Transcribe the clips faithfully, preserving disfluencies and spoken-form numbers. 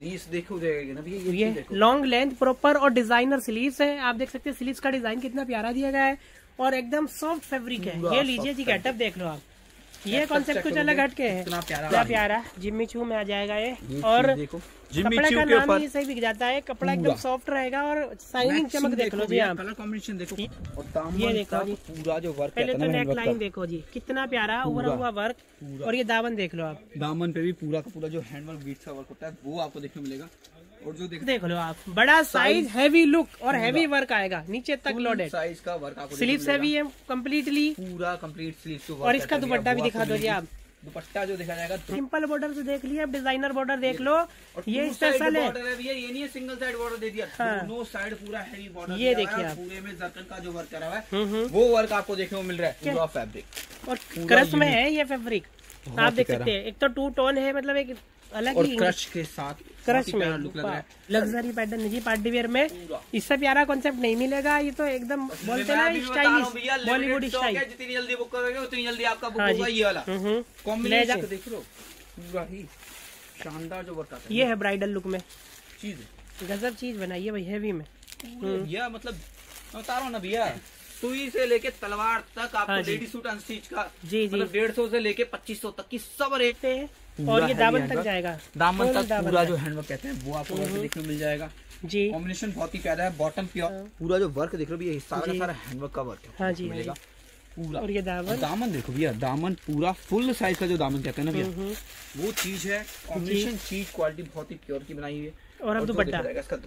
Sleeves देखो ना भैया, ये, ये लॉन्ग लेंथ प्रॉपर और डिजाइनर स्लीव्स है। आप देख सकते हैं स्लीव्स का डिजाइन कितना प्यारा दिया गया है और एकदम सॉफ्ट फैब्रिक है। ये लीजिए जी, गेटअप देख लो आप, ये कॉन्सेप्ट कुछ अलग हटके है, कितना प्यारा क्या प्यारा जिम्मी चू में आ जाएगा ये, ये और कपड़े का नाम ही सही बिक जाता है। कपड़ा एकदम सॉफ्ट रहेगा और शाइनिंग चमक देख लो जी आप, कलर कॉम्बिनेशन देखो और दामन ये देखो जी, पूरा जो वर्क पहले तो नेक लाइन देखो जी, कितना प्यारा उभरा हुआ वर्क, और ये दामन देख लो आप, दामन पे भी पूरा का पूरा जो हैंडवर्क बीट्स का वर्क होता है वो आपको देखने मिलेगा। और जो देख, देख लो आप, बड़ा साइज, हैवी लुक और हैवी वर्क आएगा, नीचे तक लोडेड साइज का वर्क आपको, स्लीव्स हैवी है कम्प्लीटली, पूरा कंप्लीट स्लीव्स। और इसका दुपट्टा भी दिखा दो जी आप, दुपट्टा जो दिखा जाएगा सिंपल बॉर्डर से देख लिया, डिजाइनर बॉर्डर देख लो, ये स्पेशल है, ये नहीं है सिंगल साइड बॉर्डर दे दिया, दोनों साइड पूरा हैवी बॉर्डर, ये देखिए आप, पूरे में जरकन का जो वर्क करा हुआ है वो वर्क आपको देखने को मिल रहा है, पूरा फैब्रिक और क्रश में है ये फैब्रिक, आप देख सकते हैं। एक तो टू टोन है, मतलब एक अलग ही क्रश के साथ क्रश में लुक लग रहा है, लग्जरी पैटर्न है जी, पार्टी वेयर में इससे प्यारा कॉन्सेप्ट नहीं मिलेगा। ये तो एकदम बोलते हैं ना स्टाइलिश बॉलीवुड स्टाइल, जितनी जल्दी बुक करोगे उतनी जल्दी आपका बुक होगा। ये वाला कॉम्बिनेशन देख लो, पूरा ही शानदार जो वर्क आता है, ये है ब्राइडल लुक में चीज, गजब चीज बनाई है भाई, हैवी में भैया, मतलब बता रहा हूँ ना भैया, सुई से लेके तलवार तक आपको लेडी सूट अनस्टिच का जी जी डेढ़ सौ से लेके पच्चीस सौ तक की सब रेट है, और ये दामन तक जाएगा, दामन तक पूरा जो हैंडवर्क कहते हैं वो आपको देखने को मिल जाएगा जी। कॉम्बिनेशन बहुत ही प्यारा है, बॉटम प्योर, पूरा जो वर्क देख रहे हो भैया, सारा सारा हैंडवर्क का वर्क है, हाँ जी मिलेगा पूरा। और ये दामन, दामन देखो भैया, दामन पूरा फुल साइज का जो दामन कहते हैं ना भैया, वो चीज है, कॉम्बिनेशन चीज क्वालिटी बहुत ही प्योर की बनाई हुई है। और अब दुपट्टा,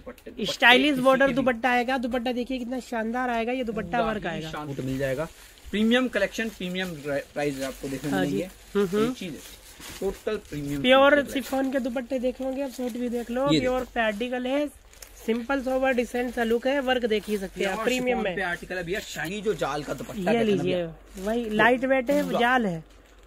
स्टाइलिश बॉर्डर दुपट्टा आएगा, दुपट्टा देखिए कितना शानदार आएगा, ये दुपट्टा वर्क आएगा, शानदार मिल जाएगा, प्रीमियम कलेक्शन, प्रीमियम प्राइस आपको देखने को मिलेगी, चीज है टोटल प्रीमियम, प्योर शिफॉन के दुपट्टे देखेंगे आप, सूट भी देख लो, प्योर पैडिकल है, सिंपल सोबर डिसेंट सा लुक है, वर्क देख ही सकते हैं आप, प्रीमियम में आर्टिकल है भैया, शाइनी जो जाल का दुपट्टा, ये लीजिए वही लाइट वेट है, जाल है,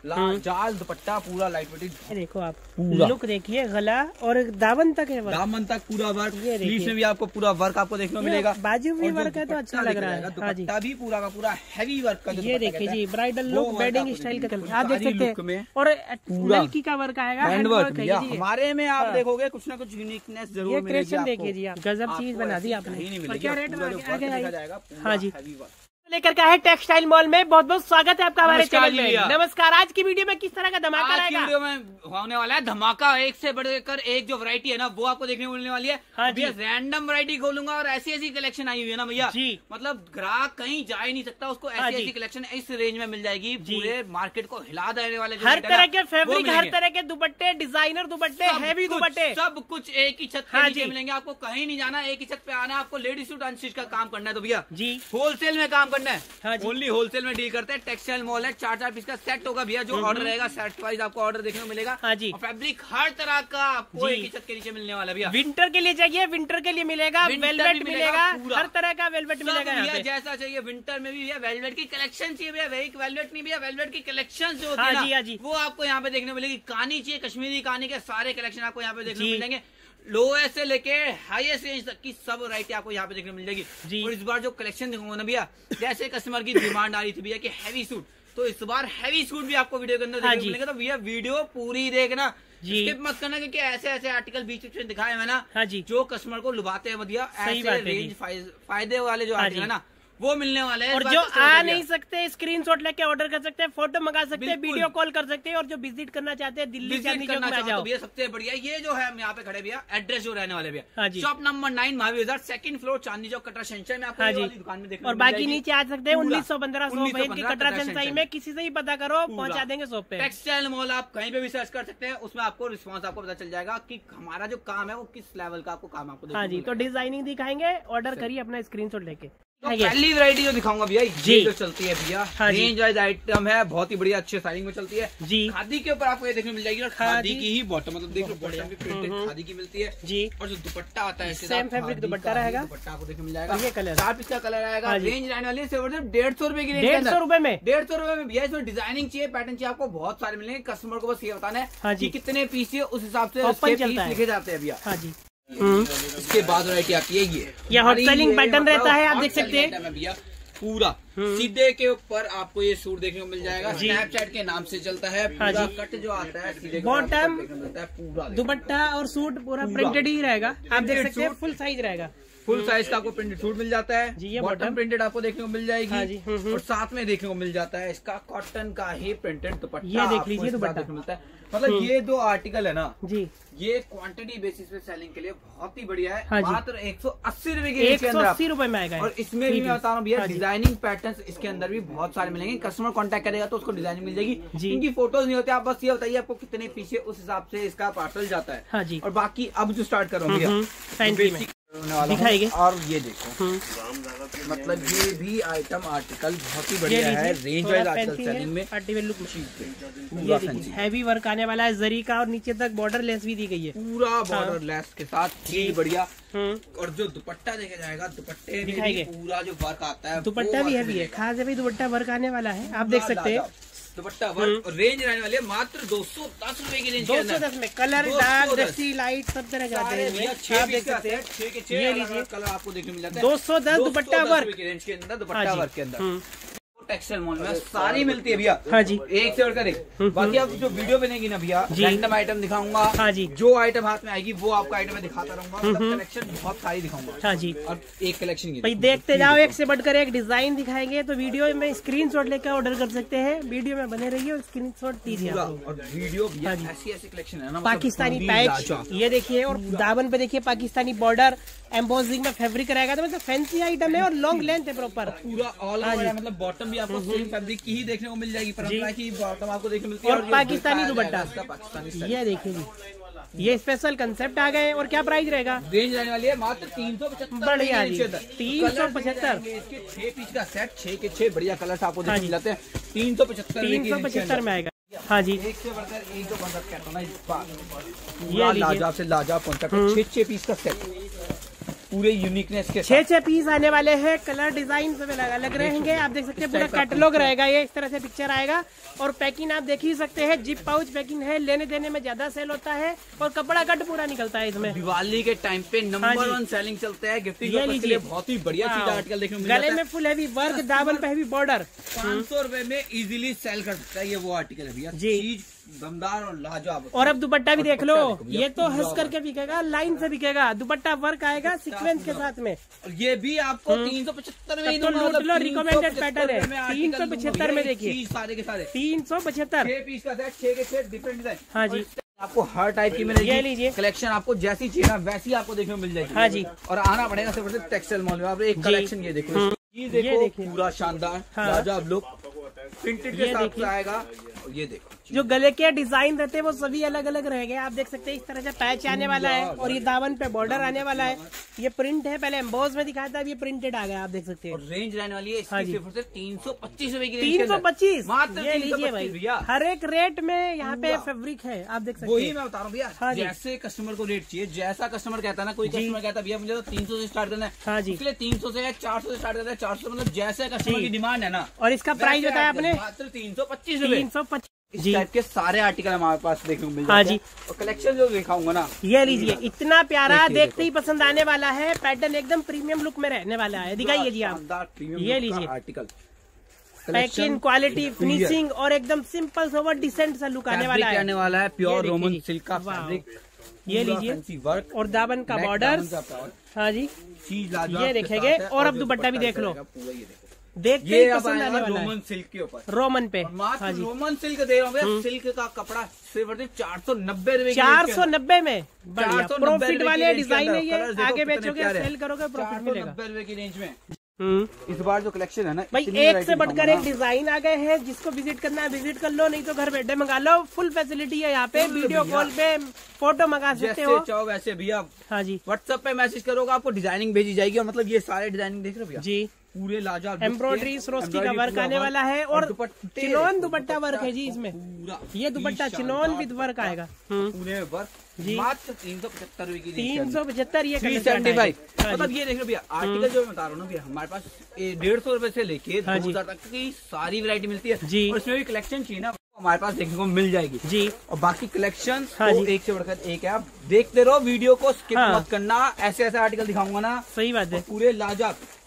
जाल दुपट्टा पूरा लाइट वेट, देखो आप लुक देखिए, गला और दामन तक है वर्क, दामन तक पूरा वर्क, स्लीव्स में भी आपको पूरा वर्क आपको देखने को मिलेगा, बाजू में वर्क है तो अच्छा लग रहा है, दुपट्टा भी पूरा का पूरा हैवी वर्क का, ये देखिए जी, ब्राइडल लुक वेडिंग स्टाइल का आप देख सकते हैं, और नलकी का वर्क आएगा, हैंडवर्क हमारे में आप देखोगे कुछ ना कुछ यूनिकनेस जरूर मिलेगी। ये क्रिएशन देखिए जी आप, गजब चीज बना दी आपने, क्या रेट में? हाँ जी, लेकर के है टेक्सटाइल मॉल में, बहुत बहुत स्वागत है आपका हमारे चैनल में। नमस्कार। आज की वीडियो में किस तरह का धमाका रहेगा? आज की वीडियो में होने वाला है धमाका, एक से बढ़कर एक जो वैरायटी है ना वो आपको देखने को मिलने वाली है। हाँ भैया, रैंडम वैरायटी खोलूंगा और ऐसी ऐसी कलेक्शन आई हुई है ना भैया जी, मतलब ग्राहक कहीं जा ही नहीं सकता, उसको ऐसी ऐसी कलेक्शन इस रेंज में मिल जाएगी, पूरे मार्केट को हिला देने वाले, हर तरह के फैब्रिक, हर तरह के दुपट्टे, डिजाइनर दुपट्टे, हैवी दुपट्टे, सब कुछ एक ही छत पे नीचे मिलेंगे, आपको कहीं नहीं जाना, एक ही छत पे आना, आपको लेडी सूट अनस्टिच का काम करना है तो भैया जी होलसेल में काम करना है, ओनली होलसेल में डील करते हैं। टेक्सटाइल मॉल है, चार चार पीस का सेट होगा भैया, जो ऑर्डर रहेगा सेट वाइज आपको ऑर्डर देखने को मिलेगा। हाँ जी, और फैब्रिक हर तरह का आपको एक ही छत के नीचे मिलने वाला भैया। विंटर के लिए चाहिए, विंटर के लिए मिलेगा, वेलवेट मिलेगा, हर तरह का वेलवेट मिलेगा भैया, जैसा चाहिए। विंटर में भी भैया वेलवेट की कलेक्शन चाहिए भैया, वेलवेट नहीं भैया, वेलवेट की कलेक्शन जो होती है वो आपको यहाँ पे देखने को मिलेगी। कानी चाहिए, कश्मीरी कानी के सारे कलेक्शन आपको यहाँ पे देखने को मिलेंगे, लोएस्ट से लेके हाईएस्ट रेंज तक की सब वैरायटी आपको यहाँ पे देखने को मिल जाएगी। और इस बार जो कलेक्शन देखूंगा ना भैया, जैसे कस्टमर की डिमांड आ रही थी भैया कि हैवी सूट, तो इस बार हैवी सूट भी आपको वीडियो के अंदर देखने को मिलेगा, तो भैया वीडियो पूरी देखना, स्किप मत करना, क्योंकि ऐसे ऐसे आर्टिकल बीच बीच में दिखाए हैं ना जो कस्टमर को लुभाते हैं भैया, ऐसे रेंज फायदे वाले जो आर्टिकल है ना वो मिलने वाले हैं। और जो आ नहीं सकते स्क्रीनशॉट लेके ऑर्डर कर सकते हैं, फोटो मंगा सकते हैं, वीडियो कॉल कर सकते हैं, और जो विजिट करना चाहते हैं दिल्ली चांदनी चौक में आ जाओ भैया, सबसे बढ़िया ये जो है हम यहाँ पे खड़े भैया, एड्रेस जो रहने वाले भैया shop number nine Mahavir Bazaar, second floor, Chandni Chowk, Katra Shahanshahi में आपको वाली दुकान में देखने और बाकी नीचे आ सकते हैं उन्नीस सौ पंद्रह सौ की कटरा शहंशाई में, किसी से ही पता करो पहुंचा देंगे शॉप पे। टेक्सटाइल मॉल आप कहीं पे भी सर्च कर सकते हैं, उसमें आपको रिस्पॉन्स आपको पता चल जाएगा कि हमारा जो काम है वो किस लेवल का आपको काम आपको। हाँ जी, तो डिजाइनिंग दिखाएंगे, ऑर्डर करिए अपना स्क्रीनशॉट लेके। तो पहली वैरायटी जो दिखाऊंगा भैया, ये जो चलती है भैया, रेंज वाइज आइटम है, बहुत ही बढ़िया अच्छे साइजिंग में चलती है जी। खादी के ऊपर आपको ये देखने मिल जाएगी, और खादी की ही बॉटम, मतलब देख लो बॉटम भी प्रिंटेड खादी की मिलती है जी। और जो दुपट्टा आता है सेम फैब्रिक दुपट्टा रहेगा, दुपट्टा आपको देखने मिल जाएगा, ये कलर चार पीस का कलर आएगा। रेंज रहने वाली है डेढ़ सौ रुपए की, डेढ़ सौ रुपए में, डेढ़ सौ रुपए में भैया। इसमें डिजाइनिंग चाहिए, पैटर्न चाहिए, आपको बहुत सारे मिलेंगे। कस्टमर को बस ये बताना है कि कितने पीस है, उस हिसाब से लिखे जाते हैं भैया। हाँ जी, इसके बाद वैरायटी आती है ये, ये हॉट सेलिंग पैटर्न रहता है, आप देख सकते हैं भैया। पूरा सीधे के ऊपर आपको ये सूट देखने को मिल जाएगा। स्नैपचैट के नाम से चलता है। पूरा कट जो आता है सीधे बॉटम, पूरा दुपट्टा और सूट पूरा प्रिंटेड ही रहेगा। आप देख सकते हैं फुल साइज रहेगा। फुल साइज का आपको प्रिंटेड सूट मिल जाता है जी। ये बॉटम प्रिंटेड आपको देखने को मिल जाएगी। हाँ जी। और साथ में देखने को मिल जाता है इसका कॉटन का ही प्रिंटेड दुपट्टा। ये देख लीजिए दुपट्टा मिलता है। मतलब ये दो आर्टिकल है ना जी, ये क्वांटिटी बेसिस पे सेलिंग के लिए बहुत ही बढ़िया है। हाँ मात्र एक सौ अस्सी रुपए के एक सौ अस्सी रुपए में आएगा। और इसमें भी मैं बता रहा हूँ भैया, डिजाइनिंग पैटर्न इसके अंदर भी बहुत सारे मिलेंगे। कस्टमर कांटेक्ट करेगा तो उसको डिजाइनिंग मिल जाएगी। इनकी फोटोज नहीं होती, आप बस ये बताइए आपको कितने पीछे, उस हिसाब से इसका पार्सल जाता है। हाँ जी। और बाकी अब जो स्टार्ट कर रहा हूँ दिखाएंगे। और ये देखो, मतलब ये भी आइटम आर्टिकल बहुत ही बढ़िया है। रेंज वाइज आजकल सेलिंग में हैवी वर्क आने वाला है जरी का, और नीचे तक बॉर्डर लेस भी दी गई है। पूरा बॉर्डर लेस के साथ जी बढ़िया। और जो दुपट्टा देखा जाएगा, दुपट्टे दिखाएंगे पूरा जो वर्क आता है। दुपट्टा भी हैवी है, खास है भाई, दुपट्टा वर्क आने वाला है। आप देख सकते हैं दुपट्टा वर्क। और रेंज रहने वाली है मात्र दो सौ दस रूपए की रेंज। दो सौ दस में कलर डार्क, डस्टी, लाइट सब तरह जाते हैं। छह देख सकते हैं, छह के छह लीजिए कलर आपको देखने मिल जाता है। दो सौ दस दुपट्टा वर्क की रेंज के अंदर, दुपट्टा वर्क के अंदर टेक्सटाइल मॉल में सारी मिलती है भैया। हाँ जी, एक से बढ़कर एक। बाकी अब जो वीडियो बनेगी ना भैया, रैंडम आइटम दिखाऊंगा। हाँ जी, जो आइटम हाथ में आएगी वो आपको आइटम में दिखाता रहूंगा। कलेक्शन बहुत सारी दिखाऊंगा। हाँ जी, और एक कलेक्शन भाई देखते जाओ, एक से बढ़कर एक डिजाइन दिखाएंगे। तो वीडियो में स्क्रीनशॉट लेकर ऑर्डर कर सकते हैं। वीडियो में बने रहिए और स्क्रीनशॉट दीजिए। और वीडियो ऐसी ऐसी कलेक्शन है ना, पाकिस्तानी पैच ये देखिए, और दामन पे देखिए पाकिस्तानी बॉर्डर, एम्बोजिंग में फैब्रिक रहेगा। तो मतलब फैंसी आइटम है और लॉन्ग लेंथ है प्रॉपर। पूरा ऑल ओवर है, मतलब बॉटम भी आपको सेम फैब्रिक की ही देखने को मिल जाएगी। परंपरा की बॉटम आपको देखने को मिलती है। और पाकिस्तानी दुपट्टा ये देखिए जी, ये स्पेशल कंसेप्ट आ गए। और क्या प्राइस रहेगा? रेंज रहने वाली है मात्र तीन सौ पचहत्तर। बढ़िया तीन सौ पचहत्तर। इसके छह पीस का सेट, छह के छह बढ़िया कलर्स आपको देखने मिल जाते हैं। तीन सौ पचहत्तर तीन सौ पचहत्तर में आएगा। हाँ जी, एक से बढ़कर एक जो कॉन्सेप्ट कहता हूँ ना, इस बार ये लाजवाब से लाजवाब कॉन्सेप्ट। छह छह पीस का सेट, पूरे यूनिकनेस के छह छह पीस आने वाले हैं। कलर डिजाइन सब अलग अलग रहेंगे। आप देख सकते हैं पूरा कैटलॉग रहेगा। ये इस तरह से पिक्चर आएगा। और पैकिंग आप देख ही सकते हैं, जिप पाउच पैकिंग है। लेने देने में ज्यादा सेल होता है और कपड़ा कट पूरा निकलता है इसमें। दिवाली के टाइम पे नंबर वन सेलिंग चलता है। गिफ्टिंग पर्पस के लिए बहुत ही बढ़िया चीज आर्टिकल देखने को मिलता है। गले में फुल हैवी वर्क, दामन पे हैवी बॉर्डर। पाँच सौ रुपए में इजीली सेल कर सकता है ये वो आर्टिकल है भैया। चीज दमदार और लाजवाब। और अब दुपट्टा भी देख लो, ये तो हंस करके बिकेगा, लाइन से बिकेगा। दुपट्टा वर्क आएगा सीक्वेंस के साथ में। और ये भी आपको तीन सौ पचहत्तर में तो लूट लो, रिकमेंडेड पैटर्न है। तीन सौ पचहत्तर में देखिए, सारे के सारे तीन सौ पचहत्तर। छह पीस का सेट, छह के छह डिफरेंट डिजाइन। हाँ जी, आपको हर टाइप की मिलेगी। ये लीजिए, कलेक्शन आपको जैसी चाहिए ना वैसी आपको देखने को मिल जाएगी। हाँ जी, और आना पड़ेगा सिर्फ टेक्सटाइल मॉल में। आप एक कलेक्शन ये देखो, ये देखो पूरा शानदार लाजवाब लुक, प्रिंटेड के साथ आएगा। ये देखो, जो गले के डिजाइन रहते हैं वो सभी अलग अलग रहेंगे। आप देख सकते हैं इस तरह से पैच आने वाला है। और ये दामन पे बॉर्डर आने वाला है। ये प्रिंट है, पहले एम्बोज में दिखाया था, अब ये प्रिंटेड आ गया। आप देख सकते हैं। और रेंज रहने वाली है इसकी सिर्फ से तीन सौ पच्चीस रुपए की। तीन सौ पच्चीस मात्र। ये लीजिए भाई, हर एक रेट में यहाँ पे फैब्रिक है। आप देख सकते हैं, वही मैं बता रहा हूँ भैया। जैसे कस्टमर को रेट चाहिए, जैसा कस्टमर कहता है ना, कोई कस्टमर कहता है भैया मुझे तो तीन सौ से स्टार्ट करना है। हाँ जी, इसलिए तीन सौ से चार सौ से स्टार्ट करता है। चार सौ मतलब जैसे कस्टमर की डिमांड है ना। और इसका प्राइस बताया आपने मात्र तीन सौ पच्चीस रुपए। तीन सौ पच्चीस इस टाइप के सारे आर्टिकल हमारे पास देखने को मिल जाते हैं। हाँ जी, और कलेक्शन जो दिखाऊंगा ना, ये लीजिए, इतना प्यारा, देखते ही पसंद आने वाला है। पैटर्न एकदम प्रीमियम लुक में रहने वाला है। दिखाइए जी आप, ये लीजिए आर्टिकल, पैकिंग, क्वालिटी, फिनिशिंग और एकदम सिंपल सोवर डिसेंट सा लुक आने वाला है। आने वाला है प्योर रोमन सिल्क का फैब्रिक। ये लीजिए वर्क और दामन का बॉर्डर। हाँ जी, चीज ये देखेंगे। और अब दुपट्टा भी देख लो, देख ये पसंद आने वाला है। रोमन सिल्क के ऊपर, रोमन पे हाँ जी, रोमन सिल्क दे रहा हूँ। सिल्क का कपड़ा सिर्फ चार सौ नब्बे रुपए, चार सौ नब्बे में प्रॉफिट वाले डिजाइन है ये। आगे बेचोगे, सेल करोगे, प्रॉफिट मिलेगा। नब्बे रुपए की रेंज में इस बार जो कलेक्शन है ना भाई, एक से बढ़कर एक डिजाइन आ गए हैं। जिसको विजिट करना है विजिट कर लो, नहीं तो घर बैठे मंगा लो। फुल फैसिलिटी है यहाँ पे। वीडियो कॉल पे फोटो मंगा सकते हो। चाहो वैसे भैया। हाँ जी, व्हाट्सएप पे मैसेज करोगे, आपको डिजाइनिंग भेजी जाएगी। और मतलब ये सारे डिजाइनिंग देख रहे हो भैया जी, पूरे लाजवाब एम्ब्रॉयडरी सरोस्की का वर्क आने वाला है। और चिनोन दुपट्टा वर्क है जी इसमें। ये दुपट्टा चिनोन विद वर्क आएगा पूरे वर्क जी। मात्र तीन सौ पचहत्तर रुपए की, तीन सौ पचहत्तर ये सेवेंटी फाइव। मतलब ये देख लो भैया, आर्टिकल जो मैं बता रहा हूँ ना भैया, हमारे पास डेढ़ सौ रुपए से लेके दो हजार तक की सारी वैरायटी मिलती है जी। और इसमें भी कलेक्शन चाहिए ना, हमारे पास देखने को मिल जाएगी जी। और बाकी कलेक्शन हाँ तो एक से बढ़कर एक है। आप देखते रहो वीडियो को, स्किप हाँ। मत करना। ऐसे ऐसे आर्टिकल दिखाऊंगा ना, सही बात है, पूरे लाजवाब।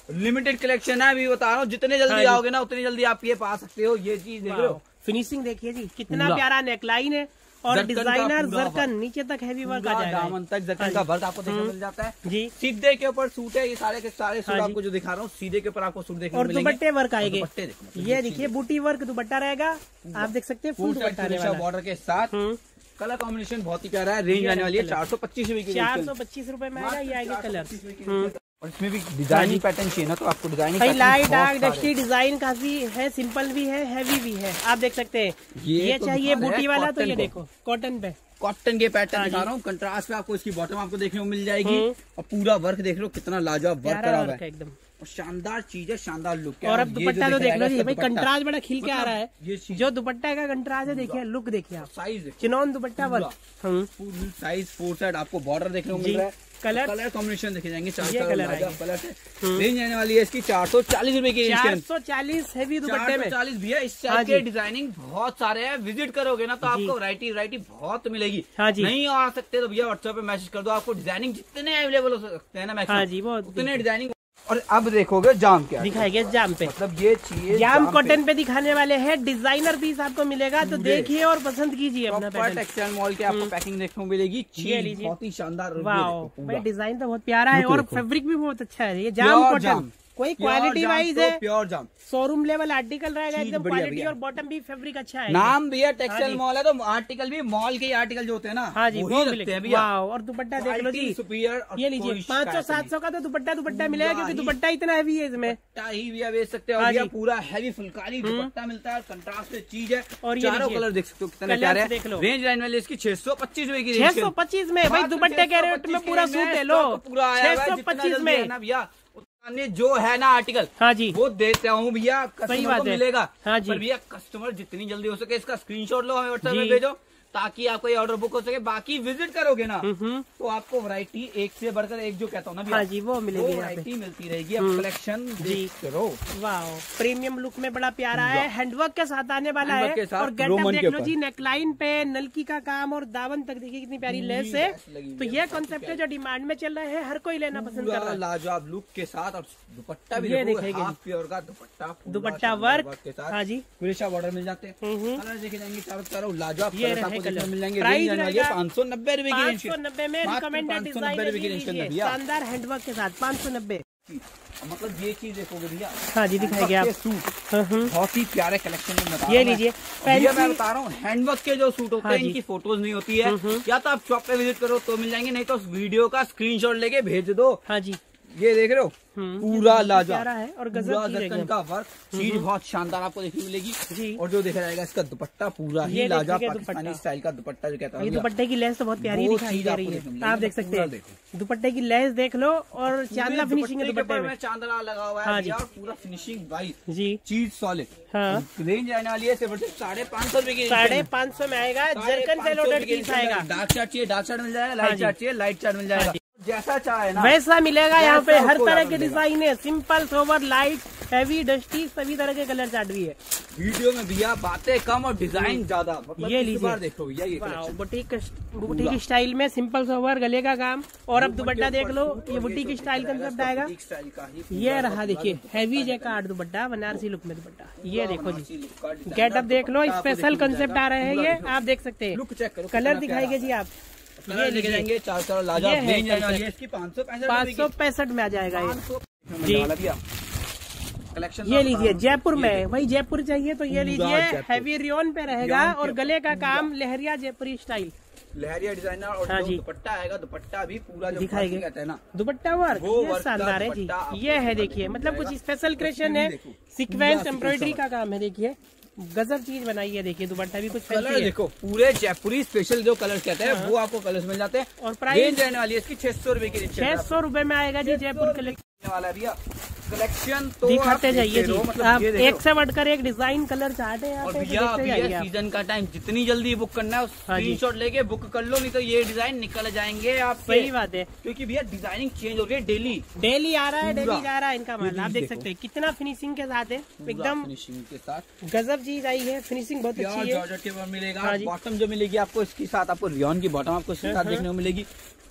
लिमिटेड कलेक्शन है, अभी बता रहा हूँ, जितने जल्दी आओगे ना उतनी जल्दी आप ये पा सकते हो। ये चीज देख रहे हो, फिनिशिंग देखिए जी, कितना प्यारा नेकलाइन है और डिजाइनर जरकन नीचे तक हैवी वर्क आ जाएगा, दामन तक जरकन का वर्क आपको देखने मिल जाता है जी। सीधे के ऊपर सूट है, ये सारे के सारे सूट आपको जो दिखा रहा हूँ सीधे के ऊपर आपको सूट देखने और दुपट्टे वर्क आएंगे। ये देखिए बूटी वर्क दुपट्टा रहेगा, आप देख सकते हैं फुल दुपट्टा बॉर्डर के साथ। कलर कॉम्बिनेशन बहुत ही प्यारा है। रेंज आने वाली है चार सौ पच्चीस रुपए की, चार सौ पच्चीस रुपए में आएगा ये आएगा कलर। और इसमें भी डिजाइनिंग पैटर्न चाहिए ना तो आपको designing light dark dusty design काफी है, सिंपल भी है, हैवी भी है, आप देख सकते हैं। ये, ये तो चाहिए बूटी वाला तो ये देखो कॉटन पे, कॉटन के पैटर्न दिखा रहा हूँ, कंट्रास्ट पे आपको इसकी बॉटम आपको देखने को मिल जाएगी और पूरा वर्क देख लो कितना लाजवाब वर्क करा हुआ है एकदम, और शानदार चीज है, शानदार लुक है। और अब दुपट्टा तो देख लो जी भाई, कंट्रास्ट बड़ा खिल के आ रहा है, जो दुपट्टा का कंट्रास्ट है देखिए, लुक देखिए आप, size chinon dupatta work, full size four side आपको बॉर्डर देखने को मिल रहा है। कलर कलर कॉम्बिनेशन देखे जाएंगे, चार कलर कलर है। रेंज आने वाली है इसकी चार सौ चालीस रूपए की, चार सौ चालीस हैवी दुपट्टे में चालीस भी है। इस टाइप के डिजाइनिंग बहुत सारे हैं, विजिट करोगे ना तो आपको वैरायटी वैरायटी बहुत मिलेगी। नहीं आ सकते तो भैया व्हाट्सएप पे मैसेज कर दो, आपको डिजाइनिंग जितने अवेलेबल हो सकते हैं ना मैक्सिमम उतने डिजाइनिंग। और अब देखोगे जाम क्या दिखाएंगे, जाम पे मतलब ये चाहिए जाम कॉटन पे दिखाने वाले हैं, डिजाइनर पीस आपको मिलेगा तो देखिए और पसंद कीजिए अपना पैटर्न। टेक्सटाइल मॉल के आपको पैकिंग देखने को मिलेगी, बहुत ही शानदार। वाह भाई डिजाइन तो बहुत प्यारा है और फैब्रिक भी बहुत अच्छा है। ये जाम कॉटन कोई क्वालिटी वाइज है, pure jam showroom level article रहेगा एकदम क्वालिटी, और बॉटम भी फैब्रिक अच्छा है। नाम भैया टेक्सटाइल मॉल है तो आर्टिकल भी मॉल के आर्टिकल जो होते हैं ना हाँ जी वो लगते हैं भैया। और दुपट्टा देख लो जी सुपीरियर, ये लीजिए पाँच सौ सात सौ का तो दुपट्टा दुपट्टा मिलेगा क्योंकि दुपट्टा इतना हैवी है इसमें, ही भैया बेच सकते हो। पूरा हैवी फुलकारी दुपट्टा मिलता है, कंट्रास्ट चीज है और चारों कलर देख सकते हो कितना प्यारा है। देख लो रेंज लाइन वाली इसकी छह सौ पच्चीस रुपए की, छह सौ पच्चीस में भाई दुपट्टे के रेट में पूरा सूट है, लो पूरा छह सौ पच्चीस में ना भैया। जो है ना आर्टिकल हाँ जी वो देता हूँ भैया, कस्टमर को मिलेगा हाँ जी। पर भैया कस्टमर जितनी जल्दी हो सके इसका स्क्रीनशॉट लो, हमें व्हाट्सएप में भेजो ताकि आपको ये ऑर्डर बुक हो सके। बाकी विजिट करोगे ना तो आपको वैरायटी एक से बढ़कर एक जो कहता हूँ ना हाँ जी वो मिलेगी, वैरायटी मिलती रहेगी। अब कलेक्शन जी करो, वाह प्रीमियम लुक में बड़ा प्यारा है, हैंडवर्क के साथ आने वाला है। और गेटअप देख लो जी, नेकलाइन पे नलकी का काम और दामन तक देखिए कितनी प्यारी लेस है। तो ये कॉन्सेप्ट है जो डिमांड में चल रहे हैं, हर कोई लेना पसंद कर रहा है। लाजवाब लुक के साथ और दुपट्टा भी ये देखेंगे, प्योर का दुपट्टा दुपट्टा वर्क के साथ हाँ जी, विदेशा बॉर्डर मिल जाते हैं। कलर देखे जाएंगे चारों चारों लाजवाब कलर मिल जाएंगे। पाँच सौ नब्बे रुपए की, पाँच सौ नब्बे में रिकमेंडेड डिजाइन शानदार हैंडवर्क के साथ पाँच सौ नब्बे। मतलब ये चीज देखोगे भैया हाँ जी दिखाएंगे आप सूट बहुत ही प्यारे कलेक्शन में बता ये लीजिए। मैं बता रहा हूँ हैंडवर्क के जो सूट होते हैं इनकी फोटोज नहीं होती है, या तो आप शॉप पे विजिट करो तो मिल जाएंगे, नहीं तो वीडियो का स्क्रीनशॉट लेके भेज दो। हाँ जी ये देख रहे हो पूरा लाजवाब है और गजब का वर्क, चीज बहुत शानदार आपको देखने मिलेगी। और जो देखा जाएगा इसका दुपट्टा पूरा ही लाजवाब पाकिस्तानी स्टाइल का दुपट्टा जो कहता है। ये दुपट्टे की लेस तो बहुत प्यारी दिखाई दे रही है, आप देख सकते हैं दुपट्टे की लेस देख लो और चांदला फिनिशिंग है दुपट्टे में, चांदला लगा हुआ है और पूरा फिनिशिंग वाइज जी, चीज सॉलिड। हाँ रेंज आने वाली है सिर्फ साढ़े पाँच सौ रुपए की, साढ़े पाँच सौ में आएगा। जरकन से लोडेड पीस आएगा। डार्क चार्ट चाहिए डार्क चार्ट मिल जाएगा, लाइट चार्ट चाहिए लाइट चार्ट मिल जाएगा, जैसा चाहे ना वैसा मिलेगा। यहाँ पे हर तरह के डिजाइन है, simple sober light heavy dusty सभी तरह के कलर चार्ट भी है। वीडियो में भैया बातें कम और डिजाइन ज्यादा, मतलब ये लीजिए देखो भैया ये बुटीक बुटीक स्टाइल में सिंपल सोवर गले का काम, और अब दुपट्टा देख लो ये बुटीक स्टाइल कंसेप्ट आएगा। ये रहा देखिए heavy jacquard dupatta, Banarasi look में दुपट्टा, ये देखो जी गेटअप देख लो, स्पेशल कंसेप्ट आ रहे हैं ये, आप देख सकते हैं। लुक चेक करो, कलर दिखाएंगे जी आप, ये लेके जाएंगे चार चार लाजवाब रेंज है इसकी पाँच सौ पैंसठ पाँच सौ पैंसठ में आ जाएगा ये जी। कलेक्शन ये लीजिए जयपुर में, वही जयपुर चाहिए तो ये लीजिए हैवी रियोन पे रहेगा और गले का काम लहरिया जयपुरी स्टाइल, लहरिया डिजाइनर। और हाँ जो दुपट्टा आएगा दुपट्टा भी पूरा दिखाएंगे कहते हैं ना दुपट्टा वर्क, ये शानदार है जी। ये है देखिए मतलब कुछ स्पेशल क्रिएशन है, सीक्वेंस एम्ब्रॉयडरी का काम है, देखिए गजब चीज बनाई है। देखिए दुपट्टा भी कुछ कलर देखो पूरे जयपुरी स्पेशल जो कलर कहते हैं वो आपको कलर्स मिल जाते हैं। और प्राइस रहने वाली है इसकी छह सौ रुपए की, छह सौ रुपए में आएगा जी जयपुर कलेक्शन वाला भैया। कलेक्शन तो दिखाते जाइए जी, मतलब आप एक से बढ़कर एक डिजाइन कलर चाहते हैं। और भैया भैया सीजन का टाइम जितनी जल्दी बुक करना है स्क्रीनशॉट लेके बुक कर लो, नहीं तो ये डिजाइन निकल जाएंगे आप। सही बात है क्योंकि भैया डिजाइनिंग चेंज हो रही है, डेली डेली आ रहा है डेली जा रहा है इनका माल, आप देख सकते हैं कितना फिनिशिंग के साथ है, एकदम फिनिशिंग के साथ गजब चीज आई है, फिनिशिंग बहुत अच्छी है। जॉर्जेट के ऊपर मिलेगा, बॉटम जो मिलेगी आपको इसके साथ आपको रियोन की बॉटम आपको इसके साथ देखने को मिलेगी।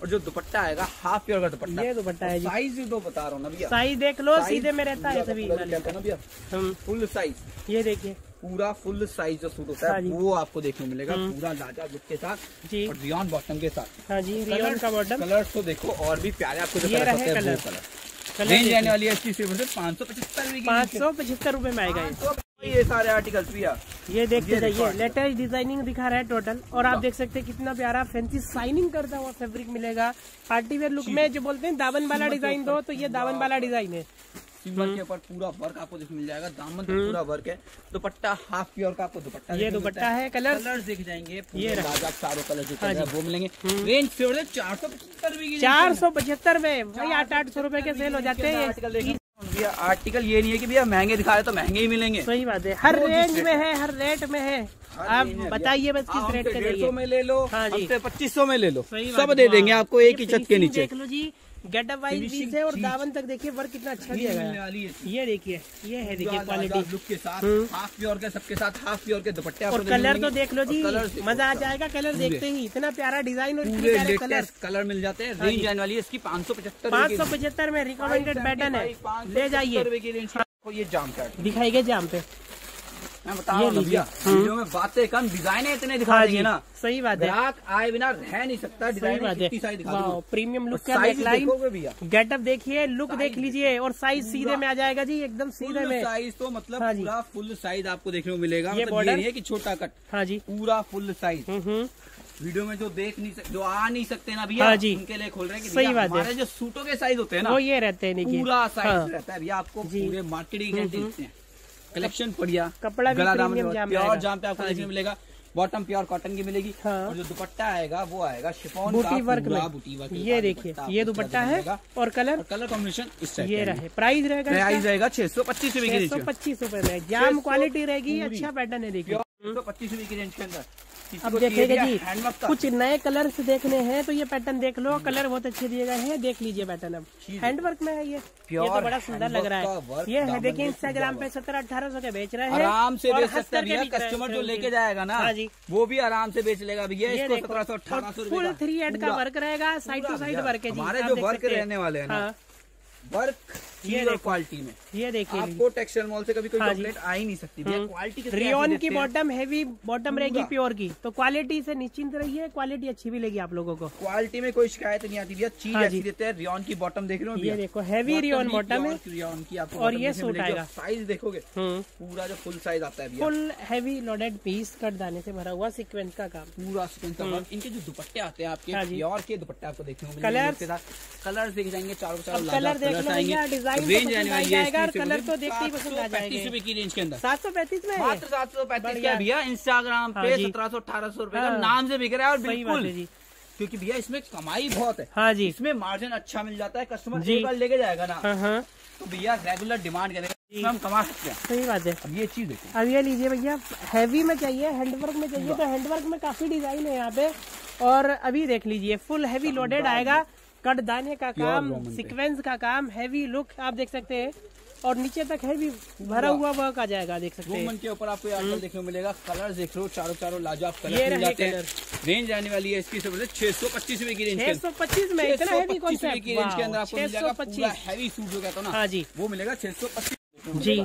और जो दुपट्टा आएगा हाफ प्योर का दुपट्टा, ये दुपट्टा है जी। साइज तो बता रहा हूँ ना भैया, साइज देख लो, सीधे में रहता है सभी भैया, फुल साइज। ये देखिए पूरा फुल साइज जो सूट होता है वो आपको देखने को मिलेगा, पूरा लाजा लुक के साथ जी, और रियॉन बॉटम के साथ। हाँ जी, रियॉन का बॉटम। कलर तो देखो और भी प्यारे आपको जो कलर होते हैं, वो कलर रेंज आने वाली है इसकी सिर्फ पाँच सौ पचहत्तर पाँच सौ पचहत्तर रूपए में आएगा ये सारे आर्टिकल्स भी। ये देखते जाइए, लेटेस्ट डिजाइनिंग दिखा रहा है टोटल, और आप देख सकते हैं कितना प्यारा फैंसी शाइनिंग करता हुआ फैब्रिक मिलेगा। पार्टी वेयर लुक में जो बोलते हैं दामन वाला डिजाइन दो, तो ये दामन वाला डिजाइन है। सिंबल के ऊपर पूरा वर्क आपको देखने मिल जाएगा, दामन पे पूरा वर्क है। दुपट्टा हाफ प्योर का आपको दुपट्टा, ये दुपट्टा है। कलर कलर्स दिख जाएंगे, ये चारों कलर जो है वो मिलेंगे। रेंज फेवरेट चार सौ पचहत्तर चार सौ पचहत्तर में भाई आठ आठ सौ रूपये के सेल हो जाते हैं। भैया आर्टिकल ये नहीं है कि भैया महंगे दिखा रहे तो महंगे ही मिलेंगे, सही बात है, हर रेंज में है, हर रेट में है। आप बताइए बस किस रेट के डेढ़ सौ में ले लो, हाँ जी, पच्चीस सौ में ले लो, सब दे देंगे आपको एक ही छत के नीचे। देख लो जी, गेटअप वाइज भी है, और दामन तक देखिए वर्क कितना अच्छा दिया गया है। ये देखिए, ये है देखिए क्वालिटी लुक के साथ, हाफ प्योर के सबके साथ हाफ प्योर के दुपट्टे। और कलर तो देख लो जी, मजा आ जाएगा कलर देखते ही, इतना प्यारा डिजाइन और इतने प्यारे कलर कलर मिल जाते हैं। रेंज आने वाली है इसकी पाँच सौ पचहत्तर पाँच सौ पचहत्तर में रिकमेंडेड पैटर्न है, ले जाइए। ये जाम का दिखाइए जाम पे, मैं बता रहा हूँ भैया, वीडियो में बातें कम, डिजाइन इतने दिखा देंगे ना, सही बात है, ग्राहक आए बिना रह नहीं सकता। सही बात है, प्रीमियम लुक का नेकलाइन, गेटअप देखिए, लुक देख लीजिए, और साइज सीधे में आ जाएगा जी, एकदम सीधे में। साइज तो मतलब पूरा फुल साइज आपको देखने को मिलेगा, ये बॉर्डर है कि छोटा कट, हाँ जी, पूरा फुल साइज। वीडियो में जो देख नहीं सकते, जो आ नहीं सकते ना भैया, उनके लिए खोल रहे हैं। सही बात है, जो सूटों के साइज होते हैं ना, वो ये रहते हैं, पूरा साइज रहता है भैया, आपको पूरे मार्केट की गारंटी देते हैं। कलेक्शन बढ़िया, कपड़ा भी प्योर जाम पे आपको देखने मिलेगा, बॉटम प्योर कॉटन की मिलेगी, हाँ। और जो दुपट्टा आएगा वो आएगा शिफॉन बूटी वर्क में, बूटी वर्क। ये देखिए, ये दुपट्टा है, और कलर और कलर कॉम्बिनेशन इस टाइप ये रहे। प्राइस रहेगा, प्राइस रहेगा छह सौ पच्चीस रूपए की, छह सौ पच्चीस रूपए में जाम क्वालिटी रहेगी, अच्छा पैटर्न है देखिए, पच्चीस रूपए की रेंज के अंदर। अब देखेगा जी, कुछ नए कलर्स देखने हैं तो ये पैटर्न देख लो, कलर बहुत अच्छे दिए गए हैं, देख लीजिए पैटर्न। अब हैंडवर्क में है ये, ये तो बड़ा सुंदर लग रहा है। ये है देखिए, इंस्टाग्राम पे सत्तर अठारह सौ के बेच रहे हैं, आराम से बेच सकते हैं कस्टमर जो लेके जाएगा ना, वो भी आराम से बेच लेगा भैया। इसको सत्रह सौ अठारह सौ फुल थ्री एड का वर्क रहेगा, साइड टू साइड वर्क है। हमारे जो वर्क रहने वाले हैं ना, वर्क ये क्वालिटी में, ये देखिए, आपको टेक्सटाइल मॉल से कभी कोई कंप्लेंट आ ही नहीं सकती। क्वालिटी रियॉन की बॉटम हैवी बॉटम रहेगी प्योर की, तो क्वालिटी से निश्चिंत रहिए, क्वालिटी अच्छी भी लेगी आप लोगों को। क्वालिटी में कोई शिकायत नहीं आती भैया, चीज अच्छी देते हैं। रियॉन की बॉटम देख लो, ये देखो हैवी रियॉन बॉटम है, रियॉन की आपको, और ये सूट आएगा। साइज देखोगे पूरा जो फुल साइज आता है, full heavy loaded piece, cut दाने से भरा हुआ सीक्वेंस का काम, पूरा सीक्वेंस का काम। इनके जो दुपट्टे आते हैं आपके प्योर के दुपट्टे आपको देखने को मिलेंगे, कलर देख जाएंगे, चारों चारों कलर देख लो, डिजाइन जाएगा, कलर तो देखते ही पसंद आ जाएगा। पैंतीस रूपए की रेंज के अंदर, सात सौ पैंतीस में, मात्र सात सौ पैंतीस का भैया। इंस्टाग्राम पे सत्रह सौ अठारह सौ रूपये का नाम से बिक रहा है, और बिल्कुल क्योंकि भैया इसमें कमाई बहुत है, हाँ जी, इसमें मार्जिन अच्छा मिल जाता है। कस्टमर एक बार लेके जाएगा ना, तो भैया रेगुलर डिमांड करेगा, हम कमा सकते हैं। सही बात है। अब ये चीज देखो, अब ये लीजिए भैया, हैवी में चाहिए, हैंडवर्क में चाहिए, तो हैंडवर्क में काफी डिजाइन है यहाँ पे। और अभी देख लीजिए, फुल हैवी लोडेड आएगा, कट दाने का काम, सीक्वेंस का काम, हैवी लुक आप देख सकते हैं, और नीचे तक हैवी भरा हुआ वर्क आ जाएगा, देख सकते हैं। वुमन के ऊपर आपको आजकल देखने को मिलेगा, कलर देख लो, चारों चारों लाजवाब कलर मिल जाते हैं। रेंज आने वाली है इसकी छह सौ पच्चीस रूपए की रेंज, छह सौ पच्चीस में इतना हैवी कॉन्सेप्ट की रेंज के अंदर आपको मिल जाएगा। पूरा हैवी सूट जो कहता हूं ना, हाँ जी, वो मिलेगा छह सौ पच्चीस जी।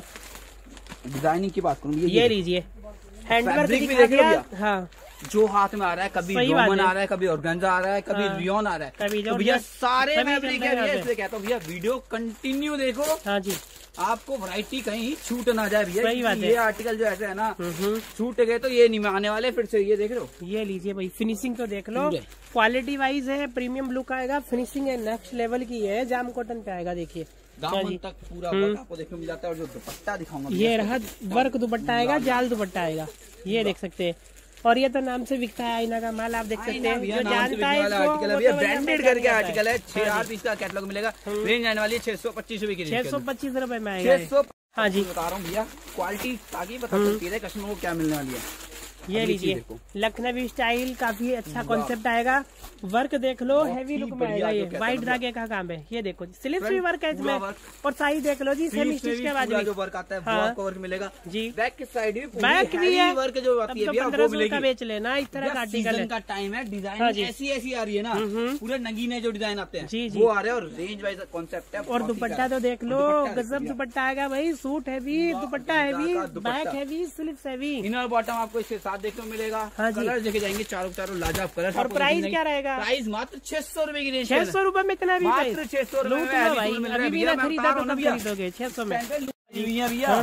डिजाइनिंग की बात करूँ, ये लीजिए, हैंडवर्क भी देख लिया, हाँ, जो हाथ में आ रहा है, कभी रोमन आ रहा है, कभी ऑर्गेन्जा आ रहा है, कभी रियॉन आ रहा है, कभी तो भैया सारे फैब्रिक है भैया। इसलिए कहता हूँ भैया, वीडियो कंटिन्यू देखो, हाँ जी, आपको वैरायटी कहीं छूट ना जाए भैया। सही बात है। ये आर्टिकल जो ऐसे है ना, छूट गए तो ये नहीं आने वाले फिर से। ये देख लो, ये लीजिए भाई, फिनिशिंग तो देख लो, क्वालिटी वाइज है, प्रीमियम लुक आएगा, फिनिशिंग है नेक्स्ट लेवल की है, जाम कॉटन पे आएगा। देखिए दामन तक पूरा वर्क आपको देखने को मिल जाता है, और जो दुपट्टा दिखाऊंगा, ये रहा वर्क दुपट्टा आएगा, जाल दुपट्टा आएगा, ये देख सकते हैं। और ये तो नाम से बिकता है आईना का माल, आप देख सकते हैं, जो जानता है आर्टिकल है, ब्रांडेड करके आर्टिकल है। छह आठ पीस का कैटलॉग मिलेगा, रेंज आने वाली है छह सौ पच्चीस रूपए की, छह सौ पच्चीस रूपए में आएगा। छह सौ, हाँ जी, बता रहा हूँ भैया, क्वालिटी ताकि पता चलती है कस्टमर को क्या मिलने वाली है। ये लीजिए लखनवी स्टाइल, काफी अच्छा कॉन्सेप्ट आएगा। वर्क देख लो, हैवी लुक में आएगा। ये व्हाइट धागे का काम है, ये देखो स्लीव्स भी वर्क है इसमें। और साइज देख लो जी, सेमी स्टिच के बाद जो वर्क आता है वो आपको वर्क मिलेगा जी। बैक की साइड भी बैक भी है, वर्क जो आती है पंद्रह सौ का बेच लेना। इस तरह का आर्टिकल का टाइम है, डिजाइन ऐसी ऐसी आ रही है ना, पूरे नगीने जो डिजाइन आते हैं जी जी वो आ रहे हैं। और रेंज वाइज कॉन्सेप्ट है। और दुपट्टा तो देख लो, गजब दुपट्टा आएगा भाई। Suit heavy, dupatta heavy, back heavy, sleeves heavy, inner bottom आपको इसके साथ देखने को मिलेगा। कलर देखे जाएंगे चारों चारों लाजवाब कलर। और प्राइस क्या रहेगा? प्राइस मात्र छह सौ रूपये की रेंज, छह सौ रूपये में इतना भी मात्र छह सौ रूपये अभी भी ना खरीदा तो कब खरीदोगे? छह सौ में भैया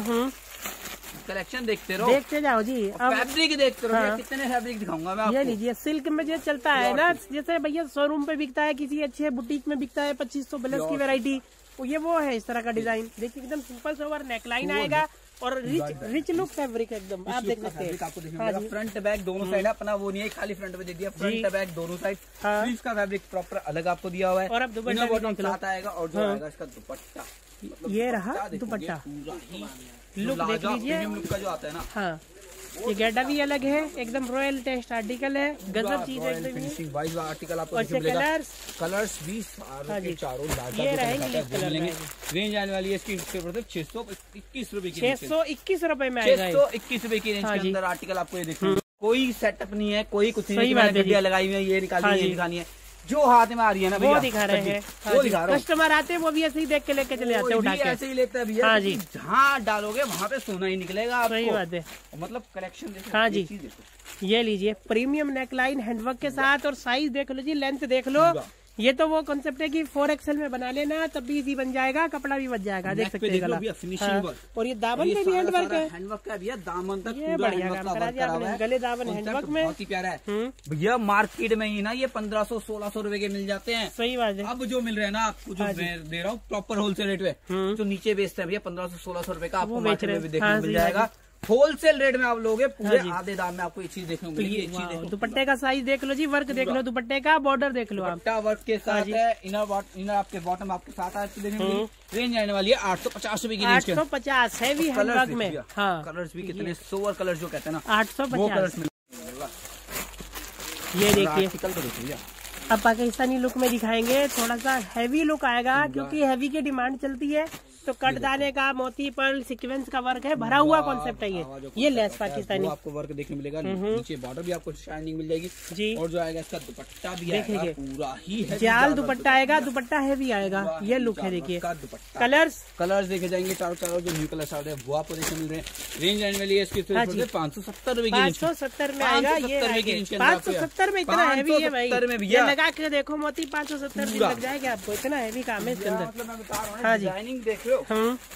कलेक्शन देखते रहो, देखते जाओ जी। अब फैब्रिक देखते रहो। हाँ। कितने फैब्रिक दिखाऊंगा मैं आपको। ये लीजिए सिल्क में जो चलता है ना, जैसे भैया शोरूम पे बिकता है, किसी अच्छे बुटीक में बिकता है पच्चीस सौ प्लस की वैरायटी, ये वो है इस तरह का डिजाइन। देखिए एकदम सिंपल सोवर नेकलाइन आएगा और रिच रिच लुक फैब्रिक एकदम आप देख सकते हैं। आपको देखने मिलेगा फ्रंट बैक दोनों साइड, अपना वो नहीं है खाली फ्रंट में दे दिया, फ्रंट बैक दोनों साइड। स्लीव्स का फैब्रिक प्रॉपर अलग आपको दिया हुआ है। और अब दुपट्टा साथ आएगा। और जो आएगा इसका दुपट्टा, ये रहा दुपट्टा, लुक देख लीजिए लुक का जो आता है ना। हाँ, ये गेटा भी अलग है, एकदम रॉयल टेस्ट आर्टिकल है, गजब चीज है एकदम। फिनिशिंग वाइज आर्टिकल आपको कलर्स कलर्स भी चारों ये रहेंगे। रेंज आने वाली है इसकी छह सौ इक्कीस रूपए की, छह सौ इक्कीस रूपए में छह सौ इक्कीस रूपए की रेंज के अंदर आर्टिकल आपको ये देखो। कोई सेटअप नहीं है, कोई कुछ नहीं, गड्डियां लगाई हुई है, ये निकाली ये दिखानी है। जो हाथ में आ रही है ना वो दिखा रहे हैं, वो दिखा रहे हैं। कस्टमर आते हैं वो भी ऐसे ही देख के लेके चले जाते हैं, उठा के ऐसे ही लेते हैं भैया। हाँ जी, जहाँ डालोगे वहाँ पे सोना ही निकलेगा आपको। सही बात है। मतलब कलेक्शन देखो। हाँ जी, ये लीजिए प्रीमियम नेकलाइन हैंडवर्क के साथ। और साइज देख लो जी, लेंथ देख लो। ये तो वो कॉन्सेप्ट है कि फोर एक्सएल में बना लेना तब भी इजी बन जाएगा, कपड़ा भी बच जाएगा। देख सकते हैं गला फिनिशिंग वर्क। और ये दामन पे भी हैंडवर्क है, हैंडवर्क है भैया, दामन तक ये बढ़िया काम करा दिया आपने। गले दामन हैंडवर्क में बहुत ही प्यारा है भैया। मार्केट में ही ना ये पंद्रह सौ सोलह सौ रूपये के मिल जाते हैं। सही बात है। अब जो मिल रहे हैं ना आपको, जो मैं दे रहा हूँ प्रॉपर होलसेल रेट में, जो नीचे बेचते हैं भैया पंद्रह सौ सोलह सौ रूपये का, आपको मार्केट में भी देखने को मिल जाएगा। होलसेल रेट में आप लोगे पूरे आधे दाम में आपको ये चीज देखने को मिलेगी। दुपट्टे का साइज देख लो जी, वर्क देख लो, दुपट्टे का बॉर्डर देख लो आप, वर्क के साथ है। इनर इनर आपके बॉटम आपके साथ है, रेंज आने वाली है आठ सौ पचास रूपए की। आठ सौ पचास हैवी हैंडवर्क में। हाँ, कलर्स भी कितने सोवर कलर जो कहते हैं ना, आठ सौ पचास। ये देखिए अब पाकिस्तानी लुक में दिखाएंगे, थोड़ा सा हैवी लुक आएगा क्योंकि हैवी की डिमांड चलती है। तो कट दाने का, मोती पर्ल, सीक्वेंस का वर्क है, भरा हुआ कॉन्सेप्ट है ये। ये लेस पाकिस्तानी आपको वर्क देखने मिलेगा, नीचे बॉर्डर भी आपको शाइनिंग मिल जाएगी जी। और जो आएगा इसका दुपट्टा भी आएगा पूरा ही है, जाल दुपट्टा आएगा, दुपट्टा हैवी आएगा। ये लुक है देखिए। कलर्स कलर्स देखे जाएंगे चारों चारों, जो न्यू कलर्स आ रहे हैं वो आपको देखने मिल रहे हैं। रेंज आने वाली है इसकी पाँच सौ सत्तर रूपये की, पाँच सौ सत्तर में आएगा ये। पाँच सौ सत्तर में इतना हैवी है भाई, लगा के देखो मोती, पाँच सौ सत्तर दिन लग जाएगा आपको, इतना हैवी काम है इसके अंदर। हाँ जी, देख लो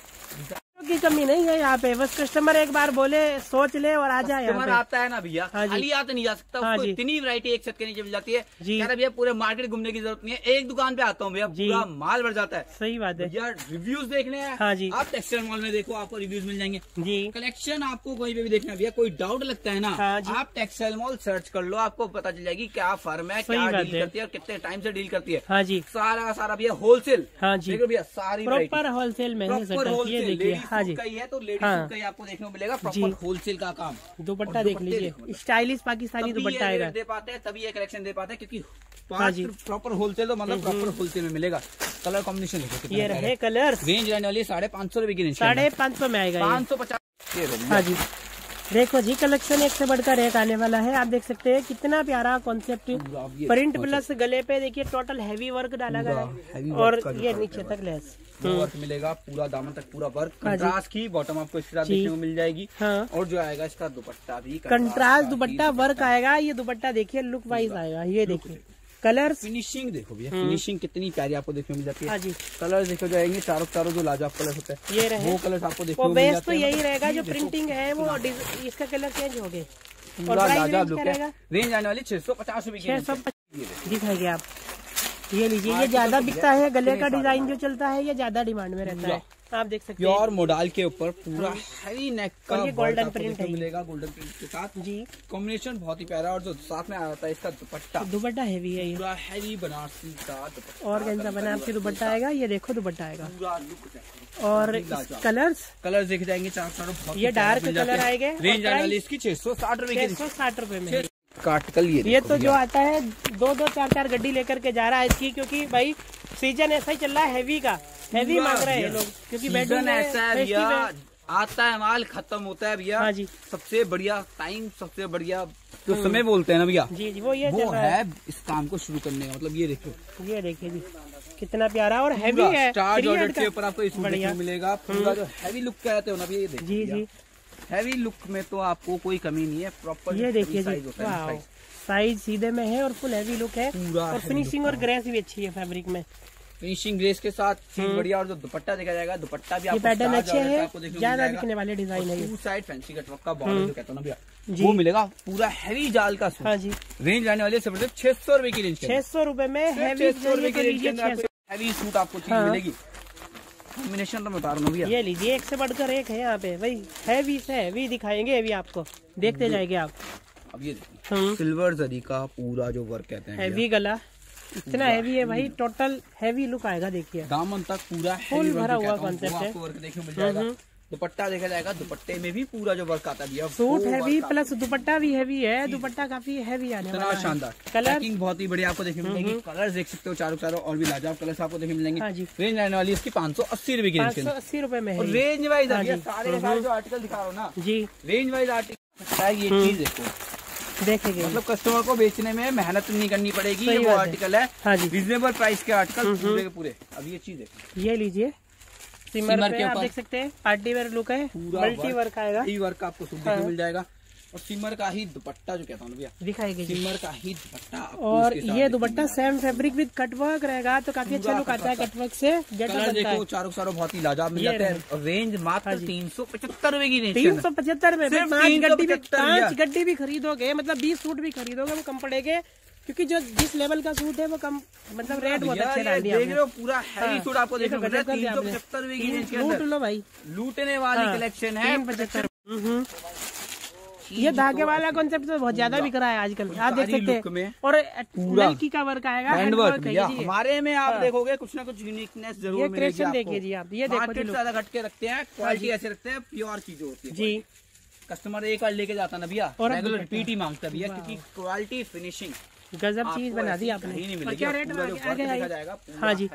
की कमी नहीं है यहाँ पे, बस कस्टमर एक बार बोले सोच ले और आ जाए। कस्टमर आता है ना भैया, खाली आते नहीं जा सकता। हाँ, उसको इतनी वैरायटी एक छत के नीचे मिल जाती है जी। भैया पूरे मार्केट घूमने की जरूरत नहीं है, एक दुकान पे आता हूँ भैया, पूरा माल भर जाता है। सही बात है भैया। रिव्यूज देखने हैं हाँ जी, आप टेक्सटाइल मॉल में देखो, आपको रिव्यूज मिल जाएंगे जी। कलेक्शन आपको कहीं पे भी देखना भैया, कोई डाउट लगता है ना हाँ आप टेक्सटाइल मॉल सर्च कर लो, आपको पता चल जाएगी क्या फर्म है, क्या डील करती है और कितने टाइम से डील करती है। हाँ जी, सारा का सारा भैया होलसेल। हाँ जी भैया, सारी प्रॉपर होलसेल में देखिए। हाँ जी, हाँ। आपको देखने को मिलेगा प्रॉपर होलसेल का काम। दुपट्टा देख लीजिए, स्टाइलिश पाकिस्तानी दुपट्टा आएगा, दे पाते हैं तभी ये कलेक्शन दे पाते हैं, क्योंकि प्रॉपर होलसेल तो मतलब प्रॉपर होलसेल में मिलेगा। कलर कॉम्बिनेशन देखो, ये रहे कलर। रेंज रहने वाली साढ़े पाँच सौ रूपये की रेंज, साढ़े पाँच सौ में आएगा, पाँच सौ पचास। हाँ जी, देखो जी कलेक्शन एक से बढ़कर एक आने वाला है। आप देख सकते हैं कितना प्यारा कॉन्सेप्ट, प्रिंट प्लस गले पे देखिए टोटल हैवी वर्क डाला गया है। और ये नीचे तक लेस वर्क मिलेगा, पूरा दामन तक पूरा वर्क। कंट्रास्ट की बॉटम आपको इसके साथ देखने को मिल जाएगी। हाँ। और जो आएगा इसका दुपट्टा भी कंट्रास्ट दुपट्टा वर्क आएगा। ये दुपट्टा देखिए लुक वाइज आएगा, ये देखिए कलर फिनिशिंग देखो भैया, फिनिशिंग कितनी प्यारी आपको देखने मिल जाती है। हाँ जी, कलर देखो जाएंगे चारों चारों जो लाजवाब कलर होता है, ये रहे वो कलर आपको देखने को मिल जाते हैं। तो यही रहेगा, जो प्रिंटिंग है वो इसका कलर चेंज हो गए। लाजवाब लुक है। रेंज आने वाली छह सौ पचास रूपये छह सौ दिखाइए आप। ये लीजिए, ये ज्यादा बिकता है, गले का डिजाइन जो चलता है ये ज्यादा डिमांड में रहता है। आप देख सकते हैं प्योर मोडाल के ऊपर पूरा हैवी नेक का गोल्डन प्रिंट मिलेगा, गोल्डन प्रिंट के साथ जी। कॉम्बिनेशन बहुत ही प्यारा, और जो साथ में आ जाता है इसका दुपट्टा, दुपट्टा हैवी है, पूरा हैवी बनारसी का दुपट्टा, और कैसा बनारसी दुपट्टा आएगा, ये देखो दुपट्टा आएगा पूरा लुक। और कलर्स कलर्स देखे जाएंगे चार चारों, ये डार्क कलर आएंगे। रेंज आने वाली इसकी छह सौ साठ रुपए छह सौ साठ रुपए में आर्टिकल। ये ये तो जो आता है दो दो चार चार गड्डी लेकर के जा रहा है इसकी, क्योंकि भाई सीजन ऐसा ही चल रहा है, हैवी का हैवी मांग रहे हैं लोग, क्योंकि बेडरूम ऐसा है भैया, आता है माल खत्म होता है भैया। हाँ जी, सबसे बढ़िया टाइम, सबसे बढ़िया जो समय बोलते हैं ना भैया, जी जी वो ये वो है इस काम को शुरू करने का। मतलब ये देखो, ये देखिए जी कितना प्यारा और हैवी है। स्टार जॉर्जेट के ऊपर आपको इसमें मिलेगा पूरा जो हैवी लुक कहते हो ना भैया, ये देखिए जी जी हैवी लुक में तो आपको कोई कमी नहीं है, प्रॉपर ये देखिए जी, साइज सीधे में है और फुल हैवी लुक है, और फिनिशिंग और ग्रेस भी अच्छी है फैब्रिक में, फिनिशिंग ग्रेस के साथ चीज बढ़िया। और जो दुपट्टा देखा जाएगा, दुपट्टा भी आपको पैटर्न अच्छे है, ज्यादा दिखने वाले डिजाइन है, टू साइड फैंसी कटवर्क का बॉर्डर जो कहता हूँ ना भैया, वो मिलेगा पूरा हैवी जाल का सूट। हाँ जी, रेंज आने वाली है छह सौ रुपए की रेंज, छह सौ रुपए में हैवी हैवी सूट आपको चीज मिलेगी। कॉम्बिनेशन तो बता रहा हूँ भैया, ये लीजिए एक से बढ़कर एक है यहाँ पे भाई, हैवी से हैवी दिखाएंगे अभी आपको, देखते जाएंगे आप। अब ये देखिए सिल्वर जरी का पूरा जो वर्क कहते हैं, हैवी गला इतना हैवी है भाई, टोटल हैवी लुक आएगा। देखिए दामन तक पूरा फुल भरा हुआ कॉन्सेप्ट है, वर्क देखने मिल जाएगा। दुपट्टा देखा जाएगा, दुपट्टे में भी पूरा जो वर्क आता है, सूट हैवी प्लस दुपट्टा भी हैवी है, दुपट्टा काफी हैवी आने वाला है, शानदार। कलर बहुत ही बढ़िया आपको देखने मिलेगी, कलर देख सकते हो चारों चारों, और भी लाजवाब कलर्स आपको देखने मिलेंगे। रेंज आने वाली इसकी पाँच सौ अस्सी रुपए की, पाँच सौ अस्सी रुपए में। रेंज वाइज सारे सारे जो आर्टिकल दिखा रहा हूँ ना जी, रेंज वाइज आर्टिकल ये चीज देखो, देखेंगे मतलब कस्टमर को बेचने में मेहनत नहीं करनी पड़ेगी, ये वो आर्टिकल है। हाँ जी, रिजनेबल प्राइस के आर्टिकल पूरे के पूरे। अब ये चीज है, ये लीजिए सिमर पे आप देख सकते हैं, पार्टी वेयर लुक है, मल्टी वर्क आएगा, ये वर्क आपको सूट देखने मिल जाएगा, और सिमर का ही दुपट्टा जो कहता हूँ भैया दिखाएगी, सिमर का ही दुपट्टा। और ये dupatta same fabric with cutwork रहेगा, तो काफी अच्छा लुक आता है कटवर्क से। कलर देखो चारों चारों बहुत ही लाजवाब मिल जाते हैं, और रेंज मात्र तीन सौ पचहत्तर रुपए की, तीन सौ पचहत्तर में पांच गड्डी भी पांच गड्डी भी खरीदोगे, मतलब बीस सूट भी खरीदोगे वो कम पड़ेगे, क्योंकि जो जिस लेवल का सूट है वो कम, मतलब रेट बहुत अच्छे डाल दिया। पूरा हैवी सूट आपको देखने मिल रहा है, तीन सौ पचहत्तर रुपए की रेंज के अंदर। लूट लो भाई, लूटने वाली कलेक्शन है पचहत्तर। ये धागे वाला कॉन्सेप्ट तो बहुत ज्यादा बिक रहा है आजकल, आप देख सकते हैं, और नलकी का वर्क आएगा, हैंडवर्क हमारे में आप देखोगे कुछ ना कुछ यूनिकनेस जरूर मिलेगी। ये क्रिएशन देखिए जी आप, ये देखो ज्यादा घट के रखते हैं, क्वालिटी ऐसे रखते हैं, प्योर चीजें होती है जी। कस्टमर एक बार लेके जाता ना भैया, रेगुलर रिपीट ही मांगता है भैया, क्योंकि क्वालिटी फिनिशिंग गजब चीज बना दी आपने। ही नहीं मिलेगी, क्या रेट जाएगा। हाँ जी,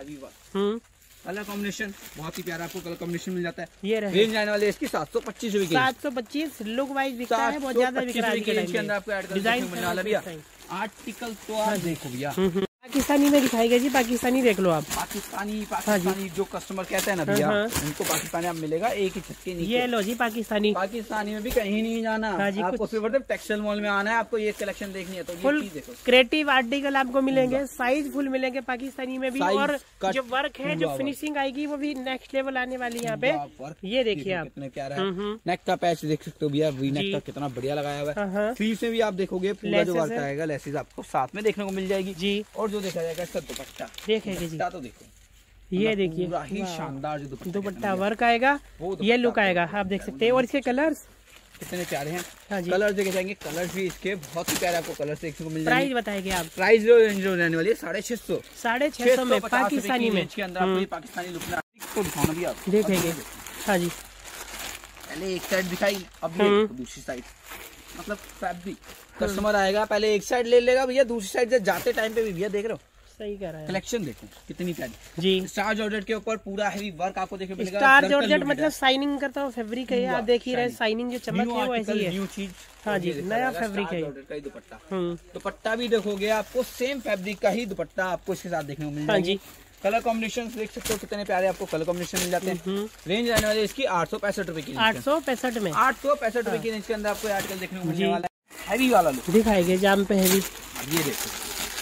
कलर कॉम्बिनेशन बहुत ही प्यारा आपको कलर कॉम्बिनेशन मिल जाता है। ये रेंज आने वाले इसकी सात सौ पच्चीस रुपए की, सात सौ पच्चीस लुक वाइज बिकता है, बहुत ज्यादा बिक रहा है के अंदर आपको डिजाइन मिलने वाला भैया। आर्टिकल तो आप देखो भैया, पाकिस्तानी में दिखाएगा जी, पाकिस्तानी देख लो आप, पाकिस्तानी पाकिस्तानी जो कस्टमर कहते हैं ना भैया, उनको पाकिस्तानी आप मिलेगा एक ही छत के नीचे। ये लो जी पाकिस्तानी, पाकिस्तानी में भी कहीं नहीं जाना, आपको सिर्फ टेक्सटाइल मॉल में आना है, आपको ये कलेक्शन देखनी है, तो फुल क्रिएटिव आर्टिकल आपको मिलेंगे, साइज फुल मिलेंगे पाकिस्तानी में भी, और जो वर्क है, जो फिनिशिंग आएगी वो भी नेक्स्ट लेवल आने वाली है यहाँ पे। ये देखिए आप कितने प्यारा है, नेक का पैच देख सकते हो भैया, वी नेक का कितना बढ़िया लगाया हुआ है। स्लीव में भी आप देखोगे पूरा जो वर्क आएगा, लेसेस आपको साथ में देखने को मिल जाएगी जी। और जो देखा जाएगा इसका दुपट्टा देखेंगे जी, तो देखो ये देखिए पूरा ही शानदार जो दुपट्टा वर्क आएगा, ये लुक आएगा, आप देख सकते हैं। और इसके कलर्स कितने प्यारे हैं, हाँ जी, कलर देखे जाएंगे, कलर भी इसके बहुत ही प्यारे आपको कलर देखने को मिल जाएंगे। प्राइस बताएंगे आप, प्राइस जो रहने वाली है साढ़े छह सौ साढ़े छह सौ में पाकिस्तानी में के अंदर आपको पाकिस्तानी लुक तो दिखाना भी आप देखेंगे। हाँ जी, पहले एक साइड दिखाई, अब दूसरी साइड, मतलब फैब्रिक कस्टमर आएगा पहले एक साइड ले लेगा भैया, दूसरी साइड से जाते टाइम पे भी भैया देख रहे हो, सही कह रहा है। कलेक्शन देखो कितनी प्यारी जी, स्टार जॉर्जेट के ऊपर पूरा हैवी वर्क आपको देखने मिलेगा। स्टार जॉर्जेट मतलब शाइनिंग करता हुआ फैब्रिक है, आप देख ही रहे, शाइनिंग जो चमक है वो ऐसी है, न्यू चीज। हाँ जी, नया फैब्रिक है। दुपट्टा दुपट्टा भी देखोगे आपको सेम फैब्रिक का ही दुपट्टा आपको इसके साथ देखने को मिल जाएगी। कलर कॉम्बिनेशन देख सकते हो कितने प्यारे आपको कलर कॉम्बिनेशन मिल जाते हैं। रेंज आने वाली इसकी आठ सौ पैंसठ रुपए की, आठ सौ पैंसठ में आठ सौ पैंसठ रुपए की रेंज के अंदर आपको आर्टिकल देखने को मिलने वाला है। हैवी वाला लुक दिखाएंगे, जाम पे हैवी, ये देखो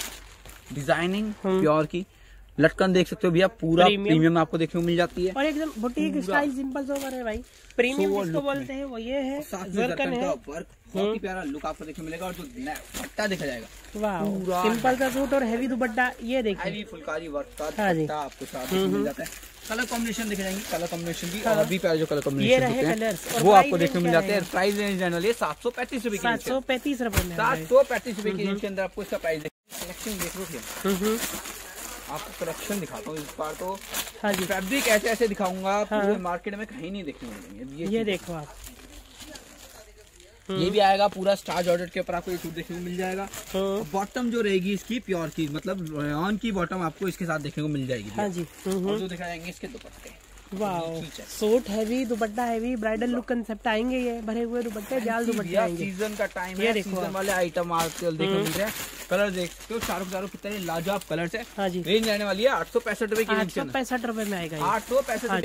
डिजाइनिंग प्योर की, लटकन देख सकते हो भैया, पूरा प्रीमियम आपको देखने को मिल जाती है, और एकदम बुटीक स्टाइल सिंपल सोवर है भाई, प्रीमियम जिसको बोलते हैं वो ये है। जरकन है, वर्क बहुत ही प्यारा लुक आपको देखने को मिलेगा, और जो दुपट्टा देखा जाएगा, वाह सिंपल सा सूट और हैवी दुपट्टा, ये देखिए हैवी फुलकारी वर्क का दुपट्टा आपको साथ मिल जाता है। कलर कॉम्बिनेशन दिख जाएंगे, कलर कॉम्बिनेशन भी और भी प्यारे जो कलर कॉम्बिनेशन होते हैं वो आपको देखने को मिल जाते हैं। प्राइस रेंज जनरली सात सौ पैंतीस रुपए की, सात सौ पैंतीस रुपए में, सात सौ पैंतीस रुपए की रेंज के अंदर आपको इसका प्राइस। कलेक्शन देख लो भैया, आपको कलेक्शन दिखाता हूँ इस बार तो। हाँ जी, फैब्रिक ऐसे ऐसे दिखाऊंगा पूरे मार्केट में कहीं नहीं देखने मिलेंगे। ये देखो आप, ये भी आएगा पूरा स्टार जॉर्जेट के ऊपर आपको ये सूट देखने को मिल जाएगा। बॉटम जो रहेगी इसकी प्योर की, मतलब रॉन की बॉटम आपको इसके साथ देखने को मिल जाएगी। हाँ जी, और जो दिखा जाएंगे इसके दुपट्टे, wow suit heavy, dupatta heavy, bridal look concept आएंगे ये, भरे हुए दुपट्टे, जाल दुपट्टे आएंगे। सीजन का टाइम है, सीजन वाले आइटम आपको देखने को मिल रहे हैं। कलर देखते हो चारों चारों कितने लाजवाब कलर्स है। हाँ जी, रेंज आने वाली है आठ सौ पैंसठ रुपए की, आठ सौ पैंसठ रुपए में आएगा, आठ सौ पैंसठ।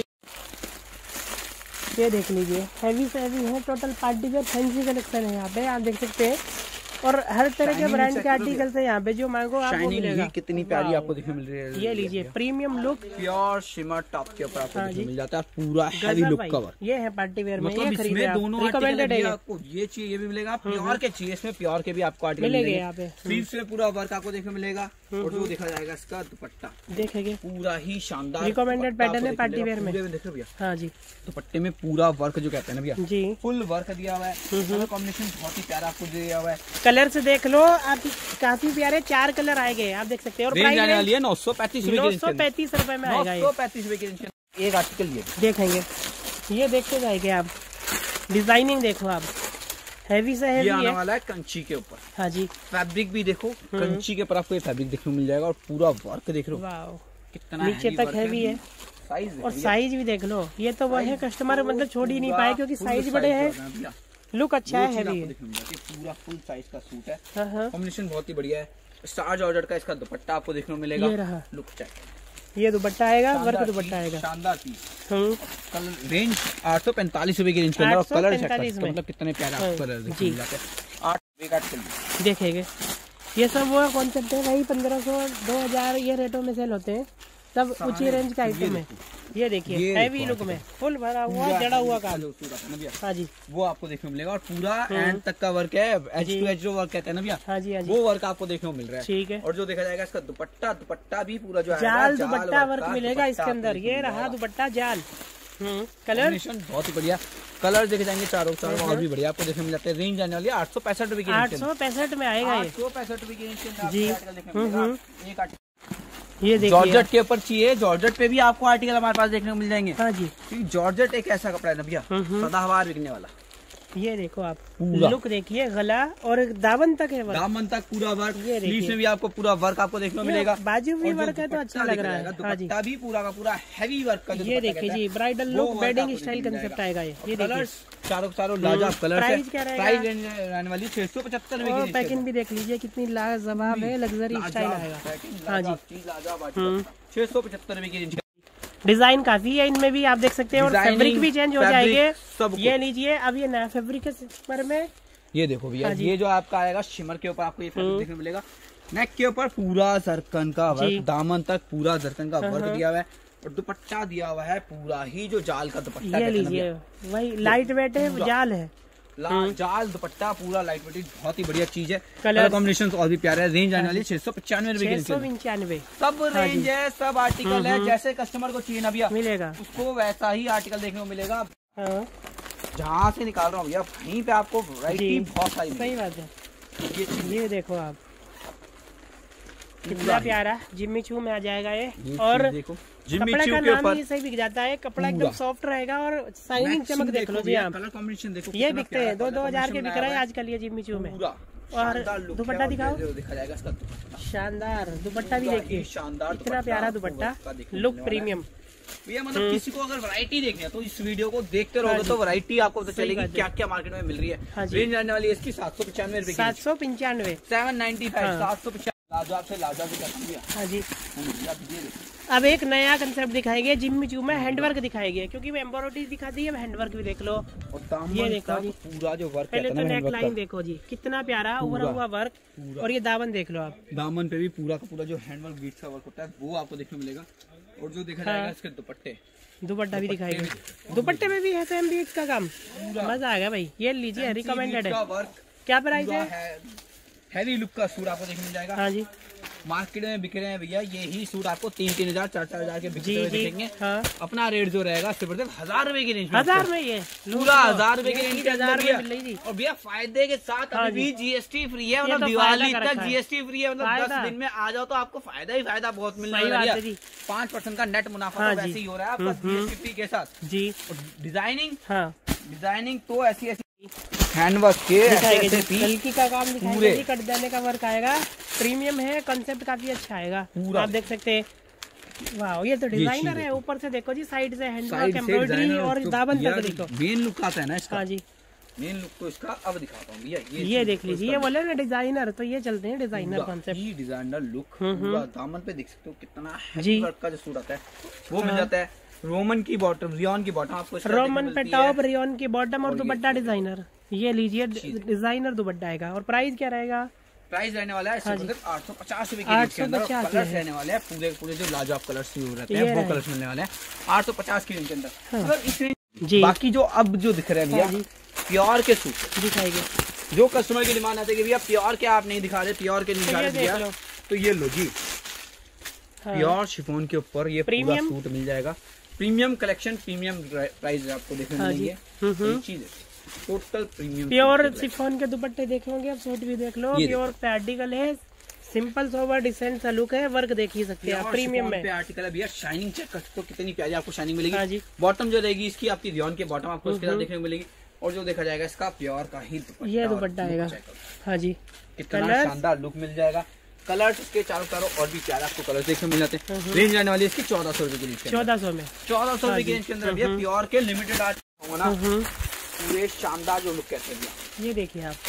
ये देख लीजिए, हैवी से हैवी है, total party wear fancy collection है यहाँ पे, आप देख सकते हैं। और हर तरह के ब्रांड के आर्टिकल्स है यहाँ पे, जो मांगो आपको मिलेगा। कितनी प्यारी आपको देखने मिल रही है। ये लीजिए premium look, pure shimmer top के ऊपर आपको मिल जाता है, पूरा हैवी लुक कवर। ये है पार्टी वेयर में, मतलब इसमें दोनों रिकमेंडेड है आपको। ये चाहिए ये भी मिलेगा, प्योर के चाहिए इसमें प्योर के भी आपको आर्टिकल मिलेंगे यहाँ पे। स्लीव्स में पूरा वर्क आपको देखने मिलेगा, और जो देखा जाएगा इसका दुपट्टा देखेंगे पूरा ही शानदार रिकमेंडेड पैटर्न है पार्टी वेयर में। देखो भैया, हाँ जी, दुपट्टे में पूरा वर्क जो कहते हैं ना भैया जी, फुल वर्क दिया हुआ है। कलर कॉम्बिनेशन बहुत ही प्यारा आपको दिया हुआ है। कलर से देख लो आप, काफी प्यारे चार कलर आएंगे, आप देख सकते हैं। और प्राइस आने वाली है नौ सौ पैंतीस रुपए, नौ सौ पैंतीस रुपए में आएगा, नौ सौ पैंतीस रुपए की एक आर्टिकल ये देखेंगे। ये देखते जाएंगे आप, डिजाइनिंग देखो आप, हैवी से हैवी आने वाला है कंची के ऊपर। हाँ जी, फैब्रिक भी देखो, कंची के ऊपर आपको ये फैब्रिक देखने को मिल जाएगा, और पूरा वर्क देख लो कितना नीचे तक हैवी है। साइज और साइज भी देख लो, ये तो वह है कस्टमर मतलब छोड़ ही नहीं पाए, क्योंकि साइज बड़े हैं, लुक अच्छा है, हैवी है, पूरा फुल साइज का सूट है। कॉम्बिनेशन बहुत ही बढ़िया है। स्टार जॉर्जेट का इसका दुपट्टा आपको देखने को मिलेगा, लुक चेक, ये दुपट्टा आएगा, वर्क दुपट्टा आएगा, शानदार पीस। कलर रेंज आठ सौ पैंतालीस रुपए की रेंज के अंदर, कलर मतलब कितने प्यारे कलर देखने मिल जाते हैं। आठ देखेंगे, ये सब वो कॉन्सेप्ट है भाई, पंद्रह सौ दो हजार ये रेटों में सेल होते हैं, सब ऊंची रेंज का आइटम है। ये देखिए हैवी लुक में फुल भरा हुआ जड़ा हुआ काम। हाँ जी, वो आपको देखने को मिलेगा, और पूरा एंड तक का वर्क है, एच टू एच जो वर्क कहते हैं ना भैया। हाँ जी, हाँ जी, वो वर्क आपको देखने को मिल रहा है। ठीक है, और जो देखा जाएगा इसका दुपट्टा, दुपट्टा भी पूरा जो है जाल दुपट्टा वर्क मिलेगा इसके अंदर। ये रहा दुपट्टा जाल, कलर बहुत ही बढ़िया, कलर देखे जाएंगे चारों चारों और भी बढ़िया आपको देखने मिल जाते हैं। रेंज आने वाली है आठ सौ पैंसठ रुपए की, आठ सौ पैंसठ में आएगा, आठ सौ पैंसठ रुपए की जी। एक आर्टिकल ये देखिए, जॉर्जेट के ऊपर चाहिए, जॉर्जेट पे भी आपको आर्टिकल हमारे पास देखने को मिल जाएंगे। हाँ जी, क्योंकि जॉर्जेट एक ऐसा कपड़ा है ना भैया, सदाबहार बिकने वाला। ये देखो आप, लुक देखिए, गला और दामन तक है वर्क, दामन तक पूरा वर्क। स्लीव्स में भी आपको पूरा वर्क आपको देखने को मिलेगा, बाजू भी वर्क है तो अच्छा लग रहा है। दुपट्टा भी पूरा का पूरा हैवी वर्क का। ये देखिए जी, bridal look wedding style concept आएगा। ये ये देखिए, चारों चारों लाजवाब कलर। प्राइस क्या रहेगा? प्राइस रहने वाली छह सौ पचहत्तर रुपए की। पैकिंग भी देख लीजिए कितनी लाजवाब है, लग्जरी स्टाइल आएगा। हाँ जी, छह सौ पचहत्तर रुपए की। डिजाइन काफी है इनमें भी, आप देख सकते हैं, और फैब्रिक भी चेंज हो जाएंगे। सब ये लीजिए, अब ये नया फैब्रिक है पर में। ये देखो भैया, ये जो आपका आएगा शिमर के ऊपर आपको ये फैब्रिक देखने मिलेगा। नेक के ऊपर पूरा जरकन का वर्क, दामन तक पूरा जरकन का वर्क दिया हुआ है, और दुपट्टा दिया हुआ है पूरा ही जो जाल का दुपट्टा। ये लीजिए, वही लाइट वेट है, जाल है, जाल दुपट्टा पूरा लाइट वेट, बहुत ही बढ़िया चीज है। कलर कॉम्बिनेशन और भी प्यारा है। रेंज आने वाली छह सौ पचानवे रुपए की, छह सौ पंचानवे सब रेंज है, सब आर्टिकल है। जैसे कस्टमर को चाहिए ना भैया मिलेगा, उसको वैसा ही आर्टिकल देखने को मिलेगा। जहाँ से निकाल रहा हूँ भैया, वहीं पे आपको वैरायटी बहुत सारी। सही बात है। ये, ये देखो आप, कितना प्यारा जिम्मी चू में आ जाएगा ये, और कपड़ा का नाम ही सही बिक जाता है। कपड़ा एकदम सॉफ्ट रहेगा, और शाइनिंग चमक देख लो जी आप। कलर कॉम्बिनेशन देखो, ये बिकते हैं दो दो हजार के बिक रहा है आजकल ये जिम्मी चू में। और दुपट्टा दिखाओ, देखा जाएगा इसका शानदार दुपट्टा भी देखिए, शानदार, इतना प्यारा दुपट्टा, लुक प्रीमियम। भैया मतलब किसी को अगर वैरायटी देखनी है तो इस वीडियो को देखते रहोगे तो वैरायटी आपको पता चलेगी क्या क्या मार्केट में मिल रही है। रेंज आने वाली है इसकी सात सौ पचानवे रुपए, सात सौ पंचानवे, सेवन नाइन्टी फाइव, सात सौ पचानवे। लाजवाब से लाजवाब भी। हाँ जी, अब एक नया कंसेप्ट दिखाएंगे जिम्मी चू में, हैंडवर्क दिखाएंगे, क्योंकि मैं एम्ब्रॉयडरी दिखा दी है, हैंडवर्क भी देख लो। और ये देखो जी, पूरा जो वर्क, पहले तो नेक लाइन देखो जी, कितना प्यारा उभरा हुआ वर्क, और ये दामन देख लो आप, दामन पे भी पूरा का पूरा जो हैंडवर्क बीट्स का वर्क होता है वो आपको देखने मिलेगा। और जो देखा जाएगा इसके दुपट्टे, दुपट्टा भी दिखाएंगे, दुपट्टे में भी है सेम बीट्स का काम, मजा आ गया भाई। ये लीजिए, रिकमेंडेड है। क्या प्राइस है? हैवी लुक का सूट आपको देखने मिल जाएगा। हाँ जी, मार्केट में बिक रहे हैं भैया ये ही सूट आपको तीन तीन हजार चार चार हजार के बिकते हुए दिखेंगे। हाँ। अपना रेट जो रहेगा सिर्फ हजार रुपए की रेंज, हजार में ये पूरा हजार रुपए की रेंज के अंदर भैया। और भैया फायदे के साथ अभी जीएसटी फ्री है, मतलब दिवाली तक जीएसटी फ्री है, मतलब दस दिन में आ जाओ तो आपको फायदा ही फायदा बहुत मिलने वाला है। पाँच परसेंट का नेट मुनाफा तो वैसे ही हो रहा है आपका जीएसटी फ्री के साथ जी। डिजाइनिंग डिजाइनिंग तो ऐसी ऐसी हैंडवर्क के हल्की का काम दिखाएंगे, कट देने का वर्क आएगा, प्रीमियम है, कंसेप्ट काफी अच्छा आएगा। आप देख सकते हैं, वाह ये तो डिजाइनर है। ऊपर से देखो जी, साइड से हैंडवर्क, एम्ब्रॉयडरी और दामन तक देखो, मेन लुक आता है ना इसका। हाँ जी, मेन लुक तो इसका अब दिखाता हूँ भैया। ये ये देख लीजिए, ये बोले ना डिजाइनर, तो ये चलते हैं डिजाइनर कॉन्सेप्ट, ये डिजाइनर लुक। दामन पे देख सकते हो कितना हैवी वर्क का जो सूट आता है वो मिल जाता है। रोमन की बॉटम, रियॉन की बॉटम आपको, रोमन पे टॉप, रियॉन की बॉटम और दुपट्टा डिजाइनर। ये लीजिए डिजाइनर दुपट्टा आएगा। और प्राइस क्या रहेगा? प्राइस रहने वाला है आठ सौ पचास रूपए की कलर्स रहने वाले हैं। पूरे पूरे जो लाजवाब कलर्स रहते हैं वो कलर्स मिलने वाले हैं आठ सौ पचास की रेंज के अंदर। बाकी जो अब जो दिख रहे हैं भैया प्योर के सूट दिखाएंगे, जो कस्टमर की डिमांड आती है कि भैया प्योर के आप नहीं दिखा रहे, प्योर के नहीं दिखा रहे भैया, तो ये लो जी, प्योर शिफॉन के ऊपर ये पूरा सूट मिल जाएगा। प्रीमियम कलेक्शन, प्रीमियम प्राइस आपको देखने मिलेंगे। चीज टोटल प्रीमियम प्योर शिफॉन के दुपट्टे देख लोगे आप, सूट भी देख लो, प्योर पे आर्टिकल है, सिंपल सोबर डिसेंट सा लुक है, वर्क देख ही सकते हैं आप। प्रीमियम में आर्टिकल है भैया, शाइनिंग चेक कर सकते हो कितनी प्यारी आपको शाइनिंग मिलेगी। हाँ जी, बॉटम जो रहेगी इसकी आपकी रियॉन के बॉटम आपको इसके साथ देखने को मिलेगी। और जो देखा जाएगा इसका प्योर का ही दुपट्टा, ये दुपट्टा आएगा। हाँ जी, कितना शानदार लुक मिल जाएगा। कलर्स इसके चारों चारों और भी प्यारे आपको कलर्स देखने मिल जाते हैं। रेंज आने वाली है इसकी चौदह सौ रुपए की रेंज, चौदह सौ में चौदह सौ रुपए की रेंज के अंदर भैया प्योर के लिमिटेड आर्ट होगा ना, पूरे शानदार जो लुक कहते हैं भैया। ये देखिए आप,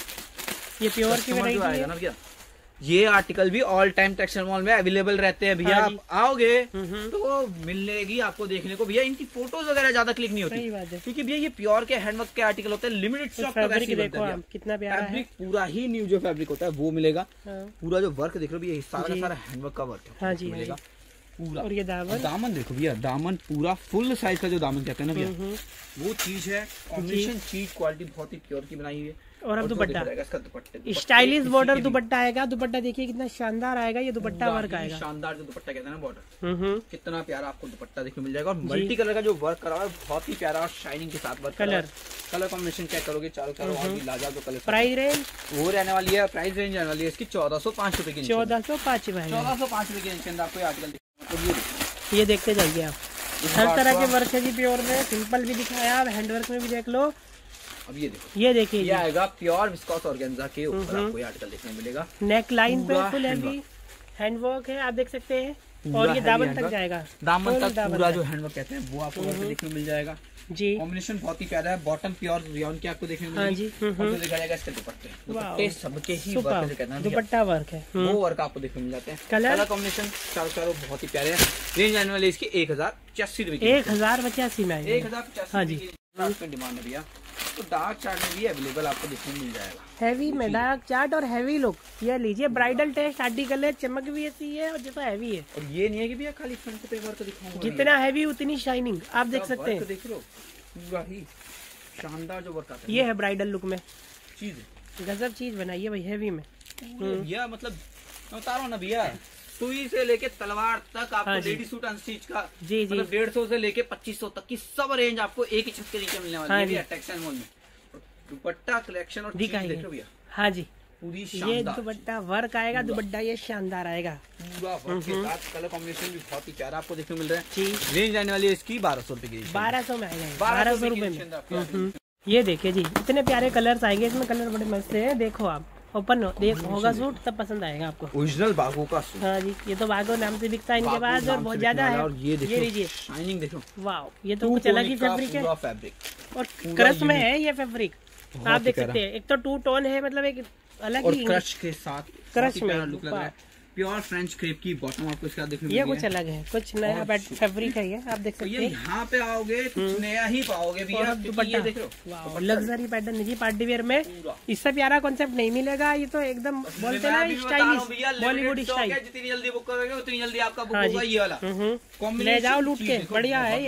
ये प्योर की वैरायटी आएगा ना भैया। ये आर्टिकल भी ऑल टाइम टेक्सटाइल मॉल में अवेलेबल रहते हैं भैया। आप आओगे तो मिलेगी आपको देखने को भैया। इनकी फोटोज वगैरह ज्यादा क्लिक नहीं होती क्योंकि भैया ये प्योर के हैंडवर्क के आर्टिकल होते हैं, लिमिटेड स्टॉक का फैब्रिक, कितना प्यारा है। पूरा ही न्यू जो फैब्रिक होता है वो मिलेगा। पूरा जो वर्क देख रहे हो भैया, सारा सारा हैंडवर्क का वर्क है मिलेगा पूरा। और ये दामन, दामन देखो भैया, दामन पूरा फुल साइज का जो दामन कहते हैं ना भैया, वो चीज है। कॉम्बिनेशन चीज, क्वालिटी बहुत ही प्योर की बनाई हुई है। और अब दुपट्टा, स्टाइलिश बॉर्डर दुपट्टा आएगा। दुपट्टा देखिए कितना शानदार आएगा, ये दुपट्टा वर्क आएगा, शानदार जो दुपट्टा कहते हैं ना बॉर्डर, कितना प्यारा आपको दुपट्टा देखने मिल जाएगा। और मल्टी कलर का जो वर्क करा हुआ है बहुत ही प्यारा और शाइनिंग के साथ work. Colour colour combination check करोगे चारों चारों और भी लाजवाब जो कलर। प्राइस रेंज वो रहने वाली है, प्राइस रेंज रहने वाली है इसकी चौदह सौ पाँच रुपए की, चौदह सौ पाँच चौदह सौ पाँच रुपए के अंदर आपको आर्टिकल। ये देखते जाइए आप, हर तरह के वर्क है जी प्योर में। सिंपल भी दिखाया, आप हैंडवर्क में भी देख लो। अब ये देखो, ये देखिए ये आएगा प्योर विस्कोस ऑर्गेन्जा के ऊपर आपको ये आर्टिकल देखने मिलेगा। नेक लाइन पे फुल हैवी हैंडवर्क है, आप देख सकते हैं। और ये दामन तक जाएगा, दामन तक पूरा जो हैंडवर्क कहते हैं वो आपको देखने मिल जाएगा जी। कॉम्बिनेशन बहुत ही प्यारा है। बॉटम प्योर रियॉन के आपको देखने को मिलेगी। और जो देखा जाएगा इसके दुपट्टे, दुपट्टे सबके ही वर्क कहते हैं, दुपट्टा वर्क है वो वर्क आपको देखने मिल जाते हैं। कलर कॉम्बिनेशन चारों चारों बहुत ही प्यारे हैं। रेंज आने वाली इसकी एक हजार पचासी रुपए, एक हजार पचासी में एक हजार पचासी डिमांड है भैया। तो डार्क चार्ट में भी अवेलेबल आपको देखने मिल जाएगा। हैवी में डार्क चार्ट और हैवी लुक, ये लीजिए ब्राइडल टेस्ट आर्टिकल है, चमक भी ऐसी है और जैसा हैवी है। और ये नहीं है कि भैया खाली फ्रंट पे वर्क दिखाऊंगा, जितना हैवी उतनी शाइनिंग आप देख सकते हैं। देख लो पूरा ही शानदार जो वर्क आता है, ये है ब्राइडल लुक में चीज, गजब चीज बनाई है भाई हैवी में भैया। मतलब बता रहा हूँ ना भैया, सुई से लेके तलवार तक आपको लेडी सूट अनस्टिच का जी जी मतलब डेढ़ सौ से लेके पच्चीस सौ तक की सब रेंज आपको एक ही छत के नीचे मिलने वाली है टेक्सटाइल मॉल में। दुपट्टा कलेक्शन और चीज देखो भैया। हाँ जी, पूरी ये दुपट्टा वर्क आएगा, दुपट्टा ये शानदार आएगा पूरा वर्क के साथ। कलर कॉम्बिनेशन भी बहुत ही प्यारा आपको देखने मिल रहा है। रेंज आने वाली है इसकी बारह सौ रुपए की, बारह सौ में आएगा, बारह सौ रुपए में। ये देखिए जी, इतने प्यारे कलर्स आएंगे इसमें, कलर बड़े मस्त है। देखो आप ओपन हो, देख होगा सूट तब पसंद आएगा आपको। ओरिजिनल बागो का सूट। हाँ जी, ये तो बागो नाम से बिकता है इनके पास और बहुत ज्यादा है। और ये लीजिए शाइनिंग देखो, वाह ये तो कुछ अलग ही फैब्रिक है। फैब्रिक और क्रश में है ये फैब्रिक, आप देख सकते हैं। एक तो टू टोन है, मतलब एक अलग ही क्रश के साथ, क्रश में लुक लग रहा है। प्योर फ्रेंच क्रेप की बॉटम आपको इसका देखने ये कुछ अलग है, कुछ नया फैब्रिक है ये, आप देख सकते हैं। यहाँ पे आओगे कुछ नया ही पाओगे भैया। दुपट्टा देख लो, लग्जरी पैटर्न है जी, पार्टी वेयर में इससे प्यारा कॉन्सेप्ट नहीं मिलेगा। ये तो एकदम बोलते हैं ना स्टाइलिश बॉलीवुड स्टाइल। जितनी जल्दी बुक करोगे उतनी जल्दी आपका बुक होगा ये वाला। ले जाओ लूट के, बढ़िया है ये।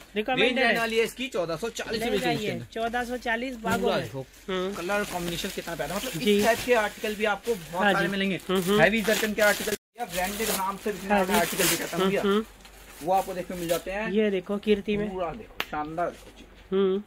रिकमेंडेड वाली है इसकी चौदह सौ चालीस रुपए, चौदह सौ चालीस बागों में। कलर कॉम्बिनेशन कितना प्यारा, मतलब इस टाइप के आर्टिकल भी आपको बहुत सारे मिलेंगे। हैवी जर्कन के आर्टिकल, ब्रांडेड नाम से आर्टिकल भी कहता हूँ भैया, वो आपको देखने मिल जाते हैं। ये देखो कीर्ति में, पूरा देखो शानदार, देखो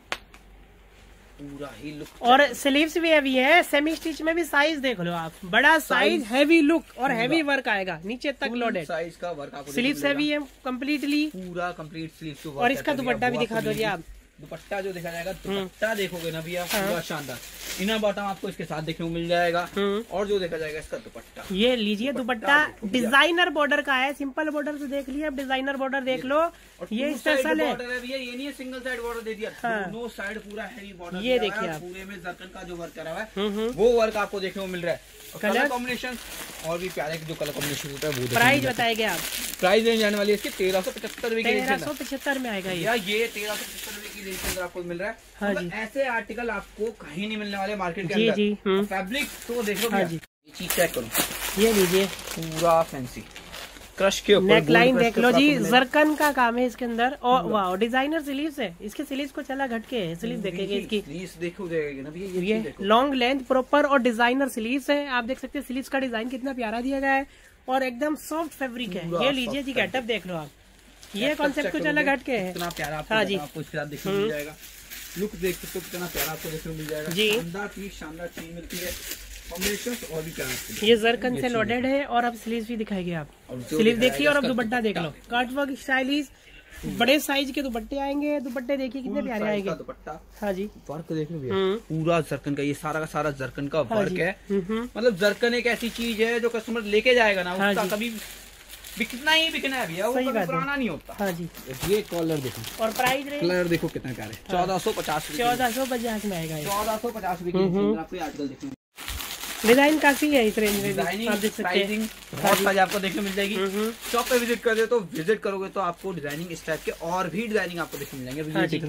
पूरा ही लुक। और स्लीव्स भी हैवी है, सेमी स्टिच में भी साइज देख लो आप, बड़ा साइज, हैवी लुक और हैवी वर्क आएगा नीचे तक लोडेड साइज का वर्क आपको। स्लीव्स हैवी है कम्प्लीटली, पूरा कंप्लीट स्लीव्स। और इसका दुपट्टा भी दिखा दो जी आप। दुपट्टा जो देखा जाएगा, दुपट्टा देखोगे ना भैया पूरा शानदार, इनर बॉटम आपको इसके साथ देखने को मिल जाएगा। और जो देखा जाएगा इसका दुपट्टा, ये लीजिए दुपट्टा डिजाइनर बॉर्डर का है, सिंपल बॉर्डर तो देख लिया, अब डिजाइनर बॉर्डर देख लो, ये स्पेशल है भैया, ये नहीं है सिंगल साइड बॉर्डर दे दिया, दोनों साइड पूरा हैवी बॉर्डर। ये देखिए आप, पूरे में जरकन का जो वर्क करा हुआ है वो वर्क आपको देखने को मिल रहा है। कलर कॉम्बिनेशन और भी प्यारे जो कलर कॉम्बिनेशन होता है वो। प्राइस बताएंगे आप? प्राइस रेंज आने वाली है इसकी तेरह सौ पचहत्तर रुपए की, तेरह सौ पचहत्तर में आएगा ये। ये तेरह सौ पचहत्तर रुपए की रेंज के अंदर आपको मिल रहा है। हाँ जी, ऐसे आर्टिकल आपको कहीं नहीं मिलने वाले मार्केट के अंदर। जी जी, फैब्रिक तो देखो। हाँ जी, ये चीज चेक करो, ये लीजिए पूरा फैंसी क्रश के ऊपर नेक लाइन देख लो जी, जरकन का काम है इसके अंदर। और वाह, डिजाइनर स्लीव्स है, इसके स्लीव्स को चला घट के है, स्लीव देखेंगे इसकी, स्लीव्स देखो देखेंगे ना भैया, ये लॉन्ग लेंथ प्रॉपर और डिजाइनर स्लीव्स है। आप देख सकते हैं स्लीव्स का डिजाइन कितना प्यारा दिया गया है और एकदम सॉफ्ट फैब्रिक है। ये लीजिए जी, गेटअप देख लो आप, ये कॉन्सेप्ट कुछ अलग हट के है, कितना प्यारा। हाँ जी, आपको इसके साथ देखने मिल जाएगा, लुक देख सकते हो कितना प्यारा आपको देखने मिल जाएगा जी। शानदार चीज, शानदार चीज मिलती है, कॉम्बिनेशन और भी प्यारा। ये जरकन से लोडेड है और अब स्लीव्स भी दिखाएंगे आप, स्लीव देखिए और अब दुपट्टा देख लो, कट वर्क स्टाइलिश, बड़े साइज के दुपट्टे आएंगे। दुपट्टे देखिए कितने प्यारे आएंगे दुपट्टा। हाँ जी, वर्क देख लो पूरा जरकन का, ये सारा का सारा जरकन का वर्क है। मतलब जरकन एक ऐसी चीज है जो कस्टमर लेके जाएगा ना, उसका कभी बिकना ही बिकना है भैया, वो कभी पुराना नहीं होता। हाँ जी, ये कलर देखो और प्राइस कलर देखो कितना प्यारे, चौदह सौ पचास चौदह सौ पचास में आएगा, चौदह सौ पचास रुपए आपको आर्टिकल देखने। डिजाइन काफी है इस रेंज में, आप देख सकते हैं बहुत सारी आपको देखने मिल जाएगी। शॉप पे विजिट कर दे तो विजिट करोगे तो आपको डिजाइनिंग इस टाइप के और भी डिजाइनिंग आपको देखने मिल जाएंगे।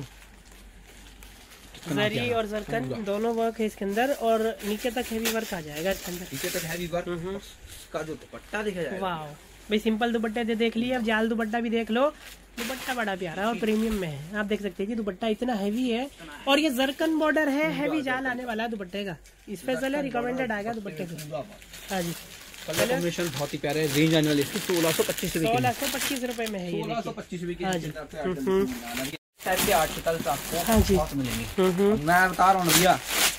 जरी और जरकन दोनों वर्क है इसके अंदर, और नीचे तक हैवी वर्क आ जाएगा इसके अंदर, नीचे तक हैवी वर्क का जो दुपट्टा देखा जाएगा। वाह भाई, सिंपल दुपट्टे दे देख लिए, अब जाल दुपट्टा भी देख लो, दुपट्टा बड़ा प्यारा और प्रीमियम में है। आप देख सकते हैं कि दुपट्टा इतना हैवी है और ये जरकन बॉर्डर है, हैवी जाल आने वाला है दुपट्टे का, स्पेशल है, रिकमेंडेड आएगा दुपट्टे का। हाँ जी, कलर कॉम्बिनेशन बहुत ही प्यारे, रेंज आने वाली सोलह सौ पच्चीस रुपए सोलह सौ पच्चीस रुपए में है, सोलह सौ पच्चीस रुपए की टाइप के आर्टिकल्स आपको बहुत मिलेंगे। मैं बता रहा हूँ भैया,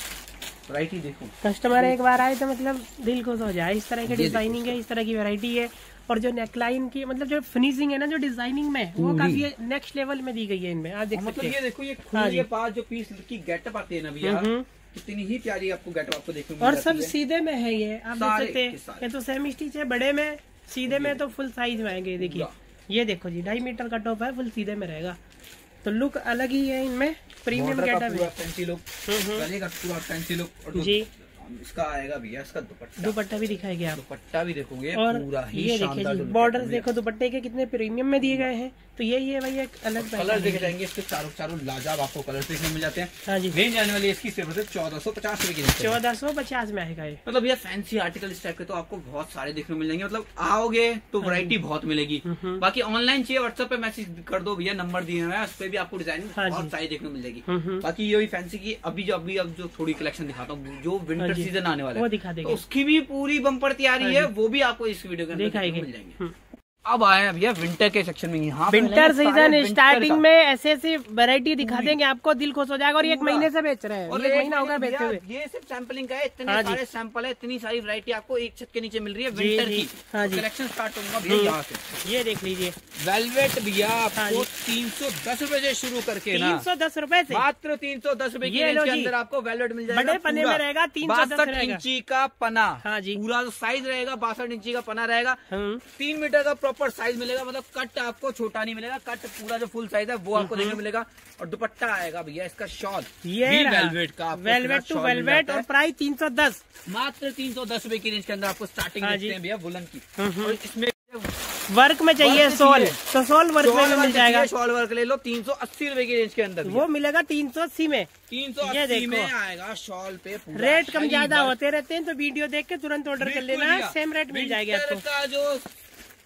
वैरायटी देखो, कस्टमर एक बार आए तो मतलब दिल खुश हो जाए, इस तरह की डिजाइनिंग है, इस तरह की वैरायटी है। और जो नेकलाइन की मतलब जो फिनिशिंग है ना, जो डिजाइनिंग में, वो काफी नेक्स्ट लेवल में दी गई है इनमें। आप देख सकते हैं, ये देखो ये खुले पास जो पीस की गेटअप आती है ना भैया, कितनी ही प्यारी आपको गेटअप आपको देखने को और सब सीधे में है ये, आप देख सकते हैं। ये तो सेमी स्टिच है, बड़े में, सीधे में तो फुल साइज में आएंगे। देखिए ये देखो जी, ढाई मीटर का टॉप है, फुल सीधे में रहेगा, तो लुक अलग ही है इनमें, प्रीमियम गेटअप है, फैंसी लुक, गले का पूरा फैंसी लुक जी। इसका आएगा भैया इसका दुपट्टा, दुपट्टा भी दिखाएंगे आप, दुपट्टा भी देखोगे और पूरा ही ये देखिए बॉर्डर देखो दुपट्टे के कितने प्रीमियम में दिए गए हैं। तो ये ये भाई एक अलग कलर देखे जाएंगे इसके, चारों चारों लाजवाब आपको कलर देखने मिल जाते हैं। हाँ जी, रेंज आने वाली है इसकी सिर्फ चौदह सौ पचास रुपए की, चौदह सौ पचास में आएगा ये। मतलब भैया फैंसी आर्टिकल इस टाइप के तो आपको बहुत सारे देखने मिल जाएंगे, मतलब आओगे तो वैरायटी बहुत मिलेगी। बाकी ऑनलाइन चाहिए व्हाट्सएप पे मैसेज कर दो भैया, नंबर दिए हुए हैं, उस पर भी आपको डिजाइन बहुत सारी देखने मिल जाएगी। बाकी ये फैंसी की अभी जो अभी अब जो थोड़ी कलेक्शन दिखाता हूँ, जो विंटर सीजन आने वाला है दिखा देंगे, तो उसकी भी पूरी बम्पर तैयारी है, वो भी आपको इस वीडियो के अंदर दिखाएंगे मिल जाएंगे। अब आए भैया विंटर के सेक्शन में, यहाँ विंटर सीजन स्टार्टिंग में ऐसे ऐसी वैरायटी दिखा देंगे आपको, दिल खुश हो जाएगा। और एक महीने से बेच रहे हैं, और एक महीना होगा बेचते हुए। ये सिर्फ सैंपलिंग का है, इतने सारे सैंपल है, इतनी सारी वैरायटी आपको एक छत के नीचे मिल रही है विंटर की। हाँ जी, कलेक्शन स्टार्ट होगा भैया यहाँ से। ये देख लीजिए वेलवेट भैया आपको तीन सौ दस रूपए से शुरू करके, तीन सौ दस रूपए से मात्र तीन सौ दस रूपए के अंदर आपको वेलवेट मिल जाएगा। बड़े पन्ने में रहेगा, तीन सौ दस इंची का पना। हाँ जी, पूरा साइज रहेगा, बासठ इंची का पना रहेगा, तीन मीटर का प्रॉपर साइज मिलेगा। मतलब कट आपको छोटा नहीं मिलेगा, कट पूरा जो फुल साइज है वो आपको देखने मिलेगा। और दुपट्टा आएगा भैया इसका शॉल, ये वेलवेट का, वेलवेट टू वेलवेट, और प्राइस तीन सौ दस, मात्र तीन सौ दस रुपए की रेंज के अंदर आपको स्टार्टिंग देते हैं भैया वुलन की। और इसमें वर्क में चाहिए सोल, तो सोल वर्क में मिल जाएगा। शॉल वर्क ले लो, तीन सौ अस्सी रुपए की रेंज के अंदर वो मिलेगा, तीन सौ अस्सी में, तीन सौ अस्सी में आएगा शॉल पे। रेट कम ज्यादा होते रहते हैं, तो वीडियो देख के तुरंत ऑर्डर कर लेना, सेम रेट मिल जाएगा आपको। का जो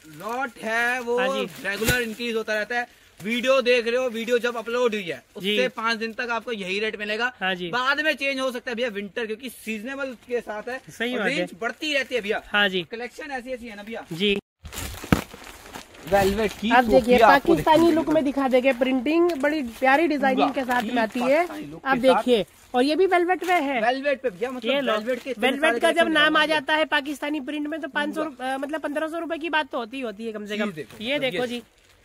लॉट है वो रेगुलर इंक्रीज होता रहता है। वीडियो देख रहे हो, वीडियो जब अपलोड हुई है उससे पाँच दिन तक आपको यही रेट मिलेगा। हाँ जी। बाद में चेंज हो सकता है भैया विंटर, क्योंकि सीजनेबल के साथ है। सही बात है। रेंज बढ़ती रहती है भैया। हाँ जी। कलेक्शन ऐसी ऐसी है ना भैया जी। वेलवेट की अब देखिए पाकिस्तानी लुक में दिखा देंगे, प्रिंटिंग बड़ी प्यारी डिजाइनिंग के साथ में आती है। अब देखिए, और ये भी वेलवेट में है। वेलवेट पे भैया मतलब वेलवेट के वेलवेट का जब नाम आ जाता है पाकिस्तानी प्रिंट में तो पाँच सौ मतलब पंद्रह सौ रूपये की बात तो होती होती है कम से कम। ये देखो जी,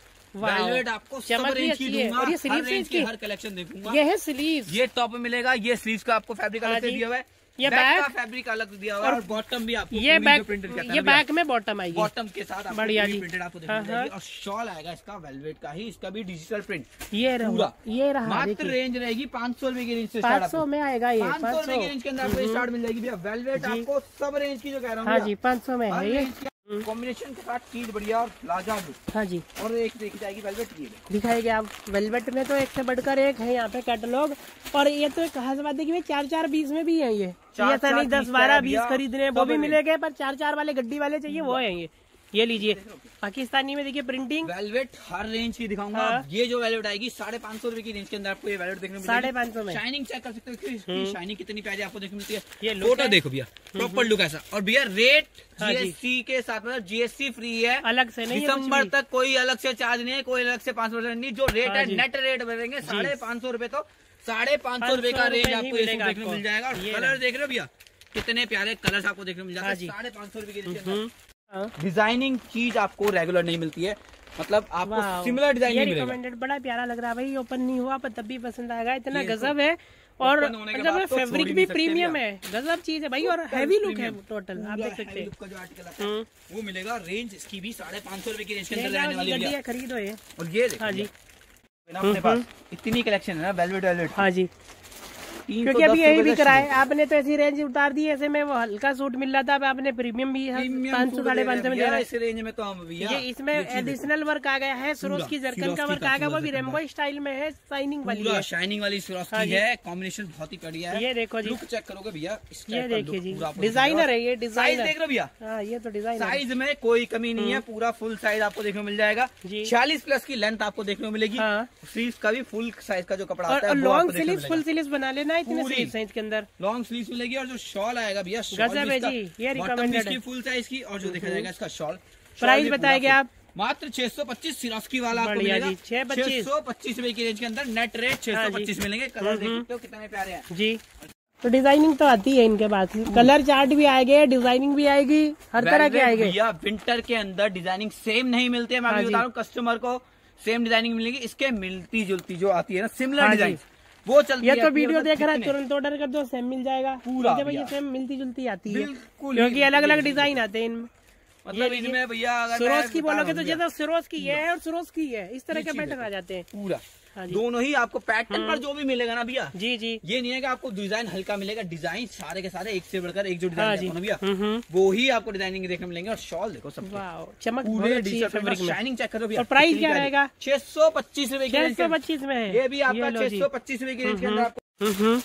वेलवेट आपको सब रेंज की दूंगा, और ये स्लीव्स रेंज की की हर कलेक्शन देखूंगा। ये है स्लीव्स, ये टॉप में मिलेगा, ये स्लीव्स का आपको फैब्रिक अलग से दिया हुआ है, ये बैक का फैब्रिक अलग दिया हुआ है, और बॉटम भी आपको ये बैक ये बैक में बॉटम आएगी, बॉटम के साथ आपको बढ़िया जी प्रिंटेड आपको देखने मिलेगी। और शॉल आएगा इसका वेलवेट का ही, इसका भी डिजिटल प्रिंट। ये रहा ये रहा मात्र रेंज रहेगी पाँच सौ रुपए की रेंज से, पाँच सौ में आएगा ये, पाँच सौ रुपए की रेंज के अंदर आपको स्टार्ट मिल जाएगी भैया। वेलवेट आपको सब रेंज की जो कह रहा हूँ, हाँ जी पाँच सौ में है ये। कॉम्बिनेशन के साथ चीज बढ़िया और लाजवाब। हाँ जी। और एक देखी जाएगी वेलवेट की, दिखाएंगे आप वेलवेट में तो एक से बढ़कर एक है यहाँ पे कैटलॉग। और ये तो खास बात है कि चार चार बीस में भी है ये, ऐसा नहीं दस बारह बीस खरीदने वो भी मिलेंगे, पर चार चार वाले गड्डी वाले चाहिए वो है ये। ये लीजिए पाकिस्तानी में देखिए प्रिंटिंग। वेलवेट हर रेंज की दिखाऊंगा। हाँ। ये जो वेलवेट आएगी साढ़े पाँच सौ रुपए की रेंज के अंदर आपको ये वेलवेट देखने को साढ़े पाँच सौ में। शाइनिंग चेक कर सकते हो कि इसकी शाइनिंग कितनी प्यारी आपको देखने मिलती है। ये फोटो देखो भैया, प्रॉपर लुक ऐसा। और भैया रेट जीएसटी के साथ मतलब जीएसटी फ्री है, अलग से नहीं, दिसंबर तक कोई अलग से चार्ज नहीं है, कोई अलग से पाँच परसेंट नहीं। जो रेट है नेट रेट बनेंगे साढ़े पाँच सौ रुपए, तो साढ़े पाँच सौ रुपए का रेंज आपको देखने मिल जाएगा। और कलर देख रहे हो भैया कितने प्यारे कलर्स आपको देखने मिल जाते हैं साढ़े पाँच सौ रुपए की रेंज के अंदर। डिजाइनिंग चीज आपको रेगुलर नहीं मिलती है, मतलब आपको सिमिलर डिजाइन नहीं मिलेगा। बड़ा प्यारा लग रहा है भाई, ओपन नहीं हुआ पर तब भी पसंद आएगा, इतना गजब है। और मतलब फैब्रिक भी प्रीमियम है, गजब चीज है भाई, और हैवी लुक है टोटल। आप देख सकते हैं का जो आर्टिकल आता है वो मिलेगा। रेंज इसकी भी साढ़े पाँच सौ रुपए की रेंज के अंदर रहने वाली है, खरीदो ये। और ये हाँ जी अपने पास इतनी कलेक्शन है ना वेलवेट वेलवेट। हाँ जी, क्योंकि अभी यही भी कराए आपने तो ऐसी रेंज उतार दी, ऐसे में वो हल्का सूट मिल रहा था, अब आपने प्रीमियम भी पाँच सौ साढ़े पाँच सौ में दे रहा है। इस रेंज में तो हम ये इसमें एडिशनल वर्क आ गया है, सुरोज की जरकन का वर्क आ गया, वो भी रेम्बो स्टाइल में है, शाइनिंग वाली है, शाइनिंग वाली सुरोज की है। कॉम्बिनेशन बहुत ही बढ़िया है। ये देखो जी, लुक चेक करोगे भैया, ये देखिए जी, डिजाइनर है ये, डिजाइनर देख रहे भैया। हाँ ये तो डिजाइन, साइज में कोई कमी नहीं है, पूरा फुल साइज आपको देखने को मिल जाएगा। छियालीस प्लस की लेंथ आपको देखने को मिलेगी। स्लीव्स का भी फुल साइज का जो कपड़ा आता है, लॉन्ग स्लीव्स फुल स्लीव्स बना लेना इतने साइज के अंदर। लॉन्ग स्लीव्स मिलेगी। और जो शॉल आएगा भैया गजब है जी, ये रिकमेंडेड है, फुल साइज की। और जो देखा जाएगा इसका शॉल, प्राइस बताएंगे आप मात्र छह सौ पच्चीस सिरोस्की वाला आपको मिलेगा। छह सौ पच्चीस रुपए की रेंज के अंदर नेट रेट छह सौ पच्चीस मिलेंगे। कलर देख सकते हो कितने प्यारे हैं जी। तो डिजाइनिंग तो आती है इनके पास, कलर चार्ट भी आएंगे, डिजाइनिंग भी आएगी, हर तरह के आएंगे भैया। विंटर के अंदर डिजाइनिंग सेम नहीं मिलती है, मैं बता रहा हूँ कस्टमर को सेम डिजाइनिंग मिलेगी। इसके मिलती जुलती जो आती है ना सिमिलर डिजाइन वो चलती है। ये तो वीडियो देख रहा है तुरंत ऑर्डर कर दो, सेम मिल जाएगा पूरा। जब ये सेम मिलती जुलती आती है, क्योंकि अलग अलग डिजाइन आते हैं इनमें। मतलब इनमें भैया सुरोज की बोलोगे तो जैसे सुरोज की है और सुरोज की है, इस तरह के पैटर्न आ जाते हैं पूरा। हाँ दोनों ही आपको पैटर्न पर जो भी मिलेगा ना भैया, जी जी, ये नहीं है कि आपको डिजाइन हल्का मिलेगा, डिजाइन सारे के सारे एक से बढ़कर एक जो डिजाइन है भैया वो ही आपको डिजाइनिंग देखने मिलेंगे। और शॉल देखो सब चमक, शाइनिंग चेक करो भैया। और प्राइस क्या रहेगा? छह सौ पच्चीस रुपए की, छह सौ पच्चीस में है ये भी आपका छह सौ पच्चीस रुपए की रेंज के अंदर आपको।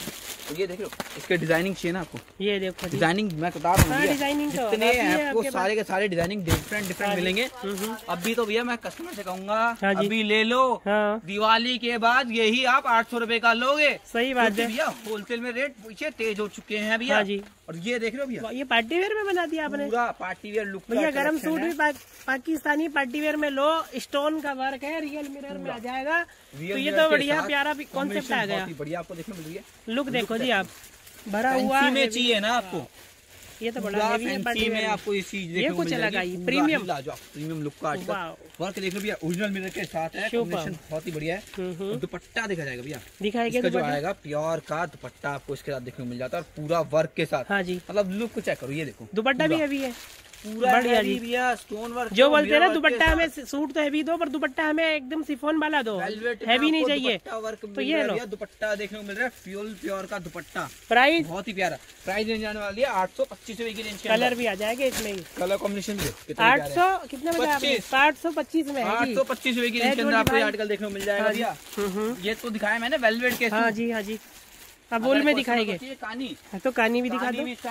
ये देख लो, इसके डिजाइनिंग चाहिए ना आपको, ये देखो डिजाइनिंग मैं बता रहा हूँ, डिजाइनिंग जितने आपको सारे के सारे डिजाइनिंग डिफरेंट डिफरेंट मिलेंगे। अभी तो भैया मैं कस्टमर से कहूंगा अभी ले लो, दिवाली के बाद यही आप आठ सौ रुपए का लोगे। सही बात है भैया, होलसेल में रेट पीछे तेज हो चुके हैं भैया। और ये देख रहे हो भैया, ये पार्टी वेयर में बना दिया आपने, पूरा पार्टी वेयर लुक। भैया गरम सूट भी पा, पाकिस्तानी पार्टी वेयर में लो, स्टोन का वर्क है, रियल मिरर में आ जाएगा। तो ये तो बढ़िया प्यारा कॉन्सेप्ट आ गया, बढ़िया आपको देखने मिल रही है। लुक देखो जी आप, भरा हुआ में चाहिए ना आपको, ये तो बड़ा हैवी है पार्टी में आपको ये चीज देखने को मिल जाएगी। प्रीमियम प्रीमियम लुक का आर्टिकल, वर्क देख लो भैया, ओरिजिनल मिरर के साथ है, कॉम्बिनेशन बहुत ही बढ़िया है। दुपट्टा देखा जाएगा भैया, दिखाएगा जो आएगा प्योर का दुपट्टा आपको इसके साथ देखने को मिल जाता है, और पूरा वर्क के साथ। हाँ जी, मतलब लुक को चेक करो, ये देखो दुपट्टा भी हैवी है पूरा बढ़िया जी भैया, स्टोन वर्क जो बोलते हैं ना, दुपट्टा हमें सूट तो हैवी दो, पर दुपट्टा हमें एकदम सिफोन वाला दो, हैवी नहीं चाहिए। तो ये लो दुपट्टा देखने को मिल रहा है, फ्यूल प्योर का दुपट्टा। प्राइस बहुत ही प्यारा, प्राइस रेंज आने वाली है आठ सौ पच्चीस रुपए की रेंज। कलर भी आ जाएगा इसमें, कलर कॉम्बिनेशन आठ सौ कितने में, आठ सौ पच्चीस में, आठ सौ पच्चीस रुपए की रेंज के अंदर आपको आर्टिकल देखने को मिल जाएगा भैया। ये तो दिखाया मैंने वेलवेट के। हाँ जी हाँ जी, अब बोल में दिखाएंगे, कानी तो कानी भी दिखा दो।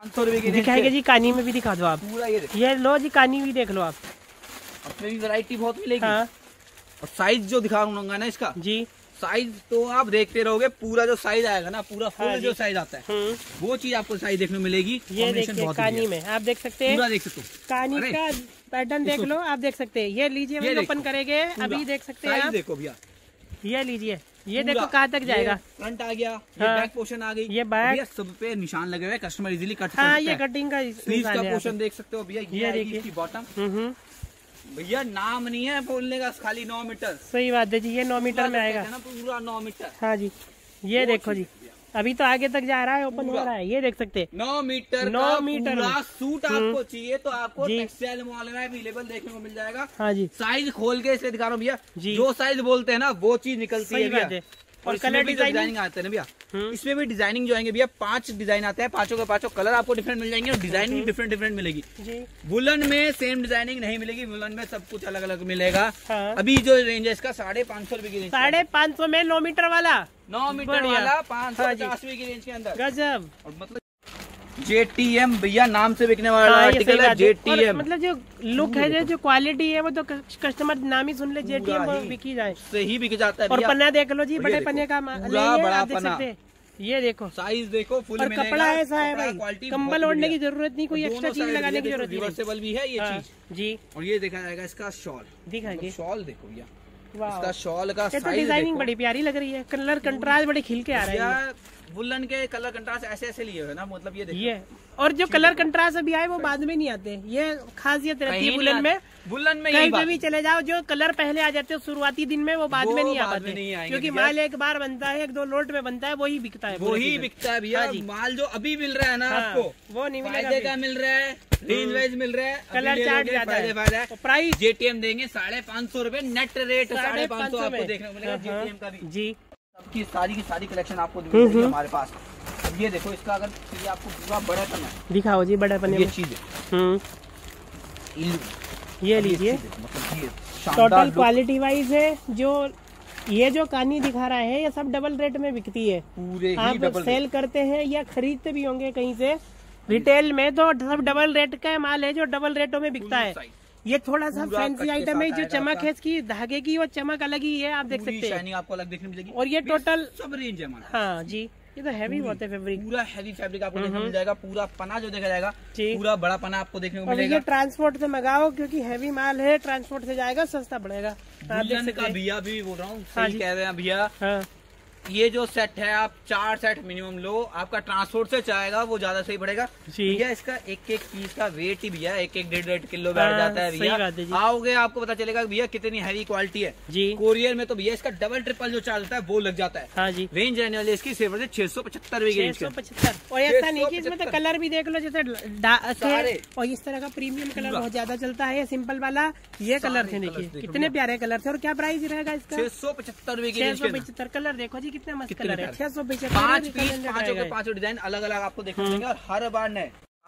पाँच सौ रुपए की दिखाएंगे जी। कानी में भी दिखा दो आप पूरा, ये ये लो जी, कानी भी देख लो आप, अपने भी वैरायटी बहुत मिलेगी। हाँ। और साइज जो दिखाऊंगा ना इसका जी, साइज तो आप देखते रहोगे, पूरा जो साइज आएगा ना, पूरा फुल हाँ जो साइज आता है वो चीज आपको साइज देखने मिलेगी। ये देखिए कानी में आप देख सकते हैं, पूरा देख सकते हो, कानी का पैटर्न देख लो आप, देख सकते हैं। ये लीजिए, ओपन करेंगे अभी, देख सकते हैं आप, देखो भैया, ये लीजिए, ये देखो कहाँ तक जाएगा। फ्रंट आ गया, ये बैक पोर्शन आ गई, ये बैक सब पे निशान लगे हुए, कस्टमर इजीली कट हाँ, ये कटिंग का स्लीव का पोर्शन देख सकते हो भैया। ये देखिए बॉटम, भैया नाम नहीं है बोलने का, खाली नौ मीटर। सही बात है जी, ये नौ मीटर में आएगा ना, पूरा नौ मीटर। हाँ जी, ये देखो जी, अभी तो आगे तक जा रहा है, ओपन हो रहा है, ये देख सकते हैं नौ मीटर नौ मीटर सूट आपको चाहिए तो आपको टेक्सटाइल मॉल में अवेलेबल देखने को मिल जाएगा। हाँ जी, साइज खोल के इसलिए दिखा रहा हूँ भैया, जो साइज बोलते हैं ना वो चीज निकलती है भैया। और कलर डिजाइनिंग आते हैं ना भैया, इसमें भी डिजाइनिंग जो आएंगे भैया, पांच डिजाइन आते हैं, पांचों के पांचों कलर आपको डिफरेंट मिल जाएंगे और डिजाइनिंग डिफरेंट डिफरेंट मिलेगी। वुलन में सेम डिजाइनिंग नहीं मिलेगी, वुलन में सब कुछ अलग अलग मिलेगा। हाँ। अभी जो रेंज है इसका साढ़े पाँच सौ रुपए की रेंज, साढ़े पाँच सौ में नौ मीटर वाला, नौ मीटर वाला पाँच सौ पचास रुपए की रेंज के अंदर। गजब। और मतलब जेटीएम भैया नाम से बिकने वाला आर्टिकल है जेटीएम, मतलब जो लुक है, जो क्वालिटी है वो तो कस्टमर नाम ही सुन ले, जेटीएम बिकी जाए, से ही बिक जाता है। और पन्ना देख लो जी, बड़े पन्ने का बड़ा पन्ना, ये देखो साइज देखो, फुल और कपड़ा ऐसा है भाई, कंबल ओढ़ने की जरूरत नहीं, कोई एक्स्ट्रा चीज लगाने की जरूरत नहीं, रिवर्सेबल भी है ये चीज जी। और ये देखा जाएगा इसका शॉल, दिखाएंगे शॉल देखो भैया, इसका शॉल का साइज, डिजाइनिंग बड़ी प्यारी लग रही है, कलर कंट्रास्ट बड़े खिल के आ रहे हैं। वुलन के कलर कंट्रास्ट ऐसे ऐसे लिए है ना, मतलब ये देखिए, और जो कलर कंट्रास्ट अभी आए वो बाद में नहीं आते, ये खासियत रहती है वुलन में। वुलन में कहीं पे भी चले जाओ, जो कलर पहले आ जाते हैं शुरुआती दिन में वो बाद में नहीं आ पाते, क्योंकि माल एक बार बनता है, एक दो लोट में बनता है, वही बिकता है, वही बिकता है भैया। माल जो अभी मिल रहा है ना आपको, वो नहीं मिलेगा, मिल रहा है, रेंज वाइज मिल रहा है, कलर चार्ट जाता है, फायदा है। प्राइस जेटीएम देंगे साढ़े पाँच सौ रूपये नेट रेट, साढ़े पाँच सौ आपको देखने को मिलेगा जेटीएम का भी जी। सबकी सारी की सारी कलेक्शन आपको मिलेगी हमारे पास। अब ये देखो, इसका अगर ये आपको पूरा बड़ा पन्ना दिखाओ जी, बड़ा पन्ने ये चीज है, ये लीजिए, टोटल क्वालिटी वाइज है। जो ये जो कानी दिखा रहा है ये सब डबल रेट में बिकती है, पूरे आप सेल करते हैं या खरीदते भी होंगे कहीं से, रिटेल में तो सब डबल रेट का माल है जो डबल रेटों में बिकता है। ये थोड़ा सा फैंसी आइटम है, जो चमक है इसकी धागे की वो चमक अलग ही है, आप देख सकते हैं, आपको अलग देखने मिलेगी। और ये टोटल सब रेंज है हमारा। हाँ जी, ये तो हैवी बहुत है फैब्रिक, पूरा हैवी फैब्रिक आपको देखने मिल जाएगा। पूरा पना जो देखा जाएगा, पूरा बड़ा पना आपको देखने को मिलेगा। ये ट्रांसपोर्ट से मंगाओ, क्योंकि हैवी माल है, ट्रांसपोर्ट से जाएगा, सस्ता पड़ेगा। का भैया भी बोल रहा हूँ, सही कह रहे हैं भैया। ये जो सेट है आप चार सेट मिनिमम लो, आपका ट्रांसपोर्ट से जाएगा वो ज्यादा सही पड़ेगा भैया। इसका एक एक पीस का वेट ही भैया एक एक डेढ़ डेढ़ किलो बैठ जाता है भैया। आओगे आपको पता चलेगा भैया कितनी हैवी क्वालिटी है जी। कोरियर में तो भैया इसका डबल ट्रिपल जो चार्ज होता है वो लग जाता है। हाँ जी, रेंज रहने वाली इसकी सिर्फ छह सौ पचहत्तर रुपए की रेंज, पचहत्तर। और ऐसा नहीं कि इसमें तो कलर भी देख लो, जैसे और इस तरह का प्रीमियम कलर बहुत ज्यादा चलता है, सिंपल वाला ये कलर थे, देखिए कितने प्यारे कलर थे। और क्या प्राइस रहेगा इसका? छह सौ पचहत्तर रुपए की, छह सौ पचहत्तर। कलर देखो जी कितने मस्त कलर है, छह सौ पचहत्तर। पांच पीस, पांचों के पांचों डिजाइन अलग अलग आपको देखने मिलेंगे और हर बार नए।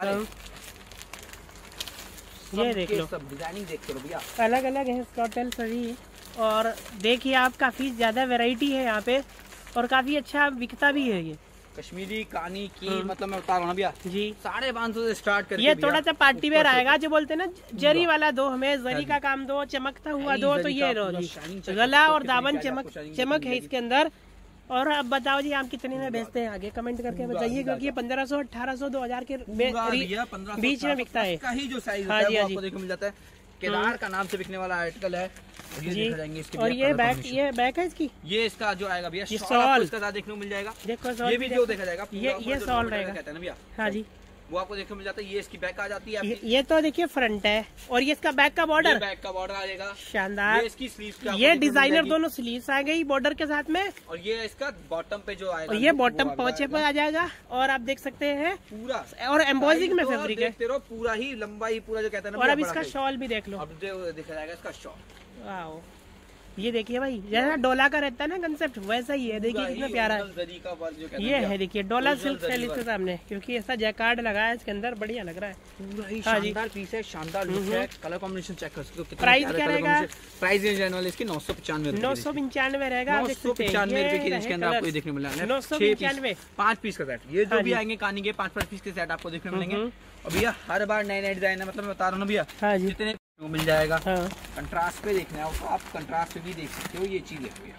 ये देख लो, सब डिजाइनिंग देख लो भैया, अलग अलग है टोटल सभी। और देखिए आप, काफी ज्यादा वैरायटी है यहाँ पे और काफी अच्छा बिकता भी है। ये कश्मीरी कानी की मतलब मैं बता रहा हूँ भैया जी, साढ़े पाँच सौ से स्टार्ट करके ये थोड़ा सा पार्टी वेयर आएगा, जो बोलते हैं ना जरी वाला दो, हमें जरी का काम दो, चमकता हुआ दो, तो ये रो जी गला और दामन चमक चमक है इसके अंदर। और अब बताओ जी आप कितने में बेचते हैं, आगे कमेंट करके बताइए, क्योंकि ये पंद्रह सौ अठारह सौ दो हजार के बीच में बिकता है। का ही जो साइज है वो आपको देखने मिल जाता है। केदार का नाम से बिकने वाला आर्टिकल है जी। इसके और ये बैक, ये बैक है इसकी, ये इसका जो आएगा भैया शॉल इसका साथ देखने को मिल जाएगा। देखो ये भी जो देखा जाएगा, ये ये शॉल रहेगा कहते हैं ना भैया। हाँ जी, वो आपको देखने को मिल जाता है। ये इसकी बैक आ जाती है, ये, ये तो देखिए फ्रंट है, और ये इसका बैक का बॉर्डर, बैक का बॉर्डर आएगा शानदार। ये इसकी स्लीव्स, ये डिजाइनर दोनों स्लीव्स आ गई बॉर्डर के साथ में, और ये इसका बॉटम पे जो आएगा, और ये बॉटम पोचे पे आ जाएगा। और आप देख सकते हैं पूरा, और एम्बोजिंग में फैब्रिक है, देखते रहो पूरा ही लंबाई पूरा जो कहते हैं ना। और अब इसका शॉल भी देख लो, अब देखा जाएगा इसका शॉल। वाओ, ये देखिए भाई, जैसा डोला का रहता है ना कंसेप्ट, वैसा ही है। देखिए कितना प्यारा है। ये है देखिए डोला सिल्क शैली के सामने, क्योंकि ऐसा जैकार्ड लगा है इसके अंदर, बढ़िया लग रहा है। पूरा ही शानदार पीस है, शानदार लुक है। कलर कॉम्बिनेशन चेक कर सकते हो। प्राइस क्या रहेगा? प्राइस रेंज रहने वाली इसकी नौ सौ पचानवे नौ सौ पंचानवे रहेगा। नौ सौ पचानवे रुपए की रेंज के अंदर आपको देखने मिला है। नौ सौ पंचानवे पांच पीस का सेट। ये जो भी आएंगे कानी के पांच पांच पीस के सेट आपको देखने मिलेंगे। और भैया हर बार नए नए डिजाइन है, मतलब मैं बता रहा हूँ भैया जितने मिल जाएगा। हाँ। कंट्रास्ट पे देखना है तो आप कंट्रास्ट पे भी देख सकते हो। ये चीज देखो भैया,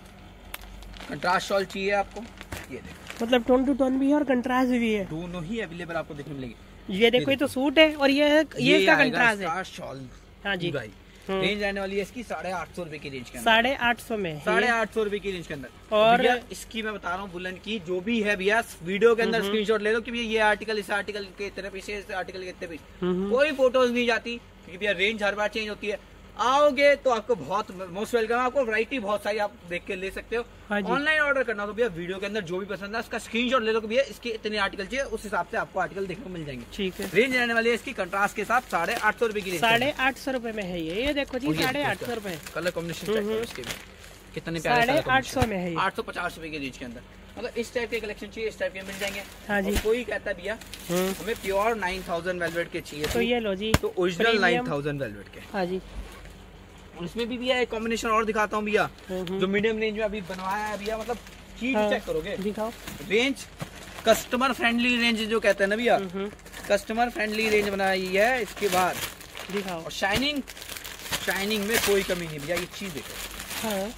कंट्रास्ट शॉल चाहिए आपको, ये देखो, मतलब टोन टू टोन भी है और कंट्रास्ट भी है, दोनों ही अवेलेबल आपको देखने मिलेगी। ये देखो, ये तो सूट है और ये ये इसका कंट्रास्ट है शॉल। हाँ जी भाई। रेंज आने वाली है इसकी साढ़े आठ सौ रुपए की रेंज के अंदर। साढ़े आठ सौ में साढ़े आठ सौ रुपए की रेंज के अंदर। और इसकी मैं बता रहा हूँ बुलन की जो भी है भैया, वीडियो के अंदर स्क्रीनशॉट ले लो कि भैया ये आर्टिकल इस आर्टिकल के इतने पीछे, इस आर्टिकल के इतने पीछे, कोई फोटोज नहीं जाती क्योंकि भैया रेंज हर बार चेंज होती है। आओगे तो आपको बहुत मोस्ट वेलकम, आपको वैरायटी बहुत सारी आप देख के ले सकते हो। ऑनलाइन ऑर्डर करना तो भैया वीडियो के अंदर जो भी पसंद है उसका स्क्रीनशॉट ले लो कि भैया इसके इतने आर्टिकल चाहिए, उस हिसाब से आपको आर्टिकल देखने को मिल जाएंगे। ठीक है। रेंज रहने वाली है इसकी कंट्रास्ट के साथ साढ़े आठ सौ रुपए की। साढ़े आठ सौ रुपए में है ये, ये देखो जी, साढ़े आठ सौ रुपए। कलर कॉम्बिनेशन कितने प्यारे, आठ सौ में है, आठ सौ पचास रुपए की रेंज के अंदर। मतलब इस टाइप के कलेक्शन चाहिए, इस टाइप के मिल जाएंगे। हाँ जी। कोई कहता है भैया हमें प्योर नाइन थाउजेंड वेलवेट के चाहिए, तो ये लो जी, तो ओरिजिनल नाइन थाउजेंड वेलवेट के। हाँ जी। इसमें भी भैया एक कॉम्बिनेशन और दिखाता हूँ भैया, जो मीडियम रेंज में अभी बनवाया है भैया। मतलब चीज चेक करोगे, दिखाओ रेंज, कस्टमर फ्रेंडली रेंज जो कहते हैं ना भैया, कस्टमर फ्रेंडली रेंज बनाई है। इसके बाद दिखाओ, और शाइनिंग, शाइनिंग में कोई कमी नहीं भैया। ये चीज देखो। हाँ।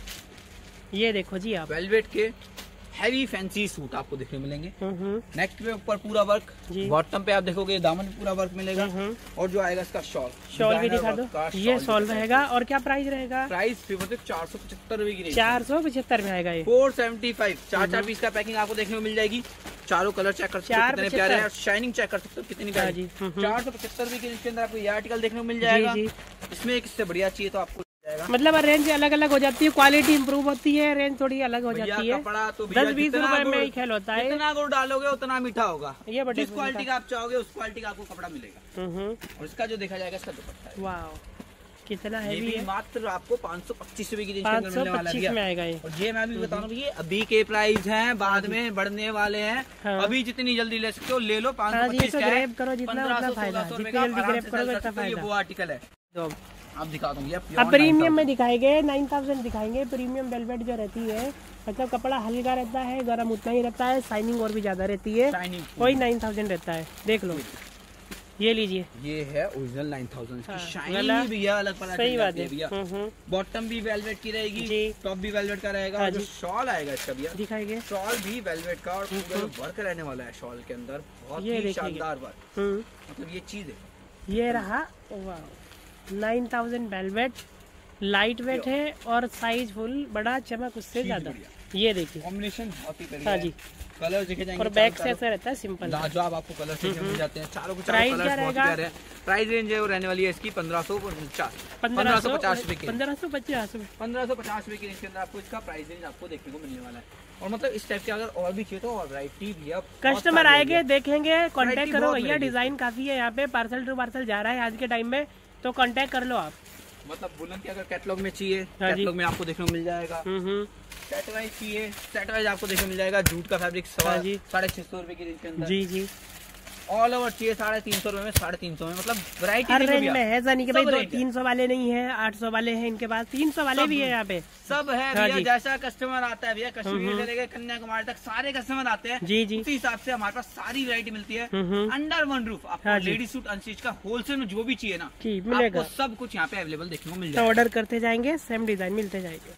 ये देखो जी आप, वेलवेट के हैवी फैंसी सूट आपको देखने मिलेंगे। नेक पे ऊपर पूरा वर्क, बॉटम पे आप देखोगे दामन पे पूरा वर्क मिलेगा। और जो आएगा इसका शॉल, शॉल भी दिखा दो। ये शॉल रहेगा। और क्या प्राइस रहेगा? प्राइस चार सौ पचहत्तर रुपए की, चार सौ पचहत्तर में आएगा ये। फोर सेवेंटी फाइव चार चार पीस का पैकिंग आपको देखने को मिल जाएगी। चारों कलर चेक कर सकते हो कितने प्यारे हैं, शाइनिंग चेक कर सकते हो कितनी प्यारी। चार सौ पचहत्तर रुपए की इसके अंदर आपको ये आर्टिकल देखने को मिल जाएगा। इसमें एक इससे बढ़िया चाहिए तो आपको, मतलब रेंज अलग अलग हो जाती है, क्वालिटी इंप्रूव होती है, रेंज थोड़ी अलग हो जाती है। कपड़ा तो दस बीस रुपए में ही खेल होता है। जितना गुड़ डालोगे उतना मीठा होगा। ये जिस क्वालिटी का आप चाहोगे उस क्वालिटी का आपको कपड़ा मिलेगा। और इसका जो देखा जाएगा इसका दुपट्टा है, वाह कितना है, ये मात्र आपको पाँच सौ पच्चीस रुपए की रेंज में मिलने वाला है। और ये मैं भी बता रहा हूँ, ये अभी के प्राइस हैं, बाद में बढ़ने वाले हैं। हाँ। अभी जितनी जल्दी ले सकते हो ले लो। पाँच सौ पच्चीस वो आर्टिकल है। तो आप दिखा दूंगी। अब प्रीमियम में दिखाएंगे, नाइन थाउजेंड दिखाएंगे। प्रीमियम वेलवेट जो रहती है, मतलब कपड़ा हल्का रहता है, गरम उतना ही रहता है, शाइनिंग और भी ज्यादा रहती है, वही नाइन थाउजेंड रहता है। देख लो, ये लीजिए, ये है ओरिजिनल नाइन थाउजेंड की शाइनिंग भी है, अलग सही बात है भैया। बॉटम भी वेलवेट की रहेगी, टॉप भी वेलवेट का रहेगा। और जो शॉल आएगा इसका भैया दिखाएंगे, शॉल भी वेलवेट का, और पूरा वर्क रहने वाला है शॉल के अंदर, बहुत ही शानदार वर्क। मतलब ये चीज है, ये रहा nine thousand velvet, light weight है और साइज फुल, बड़ा चमक उससे ज्यादा। ये देखिए कॉम्बिनेशन बहुत ही बढ़िया। हाँ जी। कलर देखे जाएंगे, और बैक से ऐसा रहता है सिंपल, लाजवाब आपको कलर से मिल जाते हैं। चारों को प्राइस क्या रहेगा? प्राइस रेंज है वो रहने वाली है इसकी पंद्रह सौ पचास पंद्रह सौ पचास रुपए की, पंद्रह सौ पचास पंद्रह सौ पचास रुपए की रेंज के अंदर आपको इसका प्राइस रेंज आपको देखने को मिलने वाला है। और मतलब इस टाइप के अगर और भी चाहिए तो और वैरायटी भी है, कस्टमर आएंगे देखेंगे, कांटेक्ट करो भैया। डिजाइन काफी है यहाँ पे, पार्सल टू पार्सल जा रहा है आज के टाइम में, तो कांटेक्ट कर लो आप। मतलब बुलन की अगर कैटलॉग में चाहिए, कैटलॉग में आपको देखने को मिल जाएगा। सेट वाइज चाहिए, सेट वाइज आपको देखने को मिल जाएगा। जूट का फैब्रिक साढ़े छह सौ रुपए की रेंज के अंदर। जी जी। ऑल ओवर चाहिए साढ़े तीन सौ रुपए में, साढ़े तीन सौ में, मतलब वैरायटी हर रेंज में है। जानी के भाई दो तीन सौ वाले नहीं है, आठ सौ वाले हैं इनके पास, तीन सौ वाले भी है यहाँ पे, सब है भैया। जैसा कस्टमर आता है भैया, कश्मीर से लेकर कन्याकुमारी तक सारे कस्टमर आते हैं। जी जी। उसी हिसाब से हमारे पास सारी वैरायटी मिलती है अंडर वन रूफ। आपको लेडी सूट अनस्टिच का होलसेल में जो भी चाहिए ना मिलेगा, सब कुछ यहाँ पे अवेलेबल देखने को मिल जाएगा। ऑर्डर करते जाएंगे, सेम डिजाइन मिलते जाएंगे।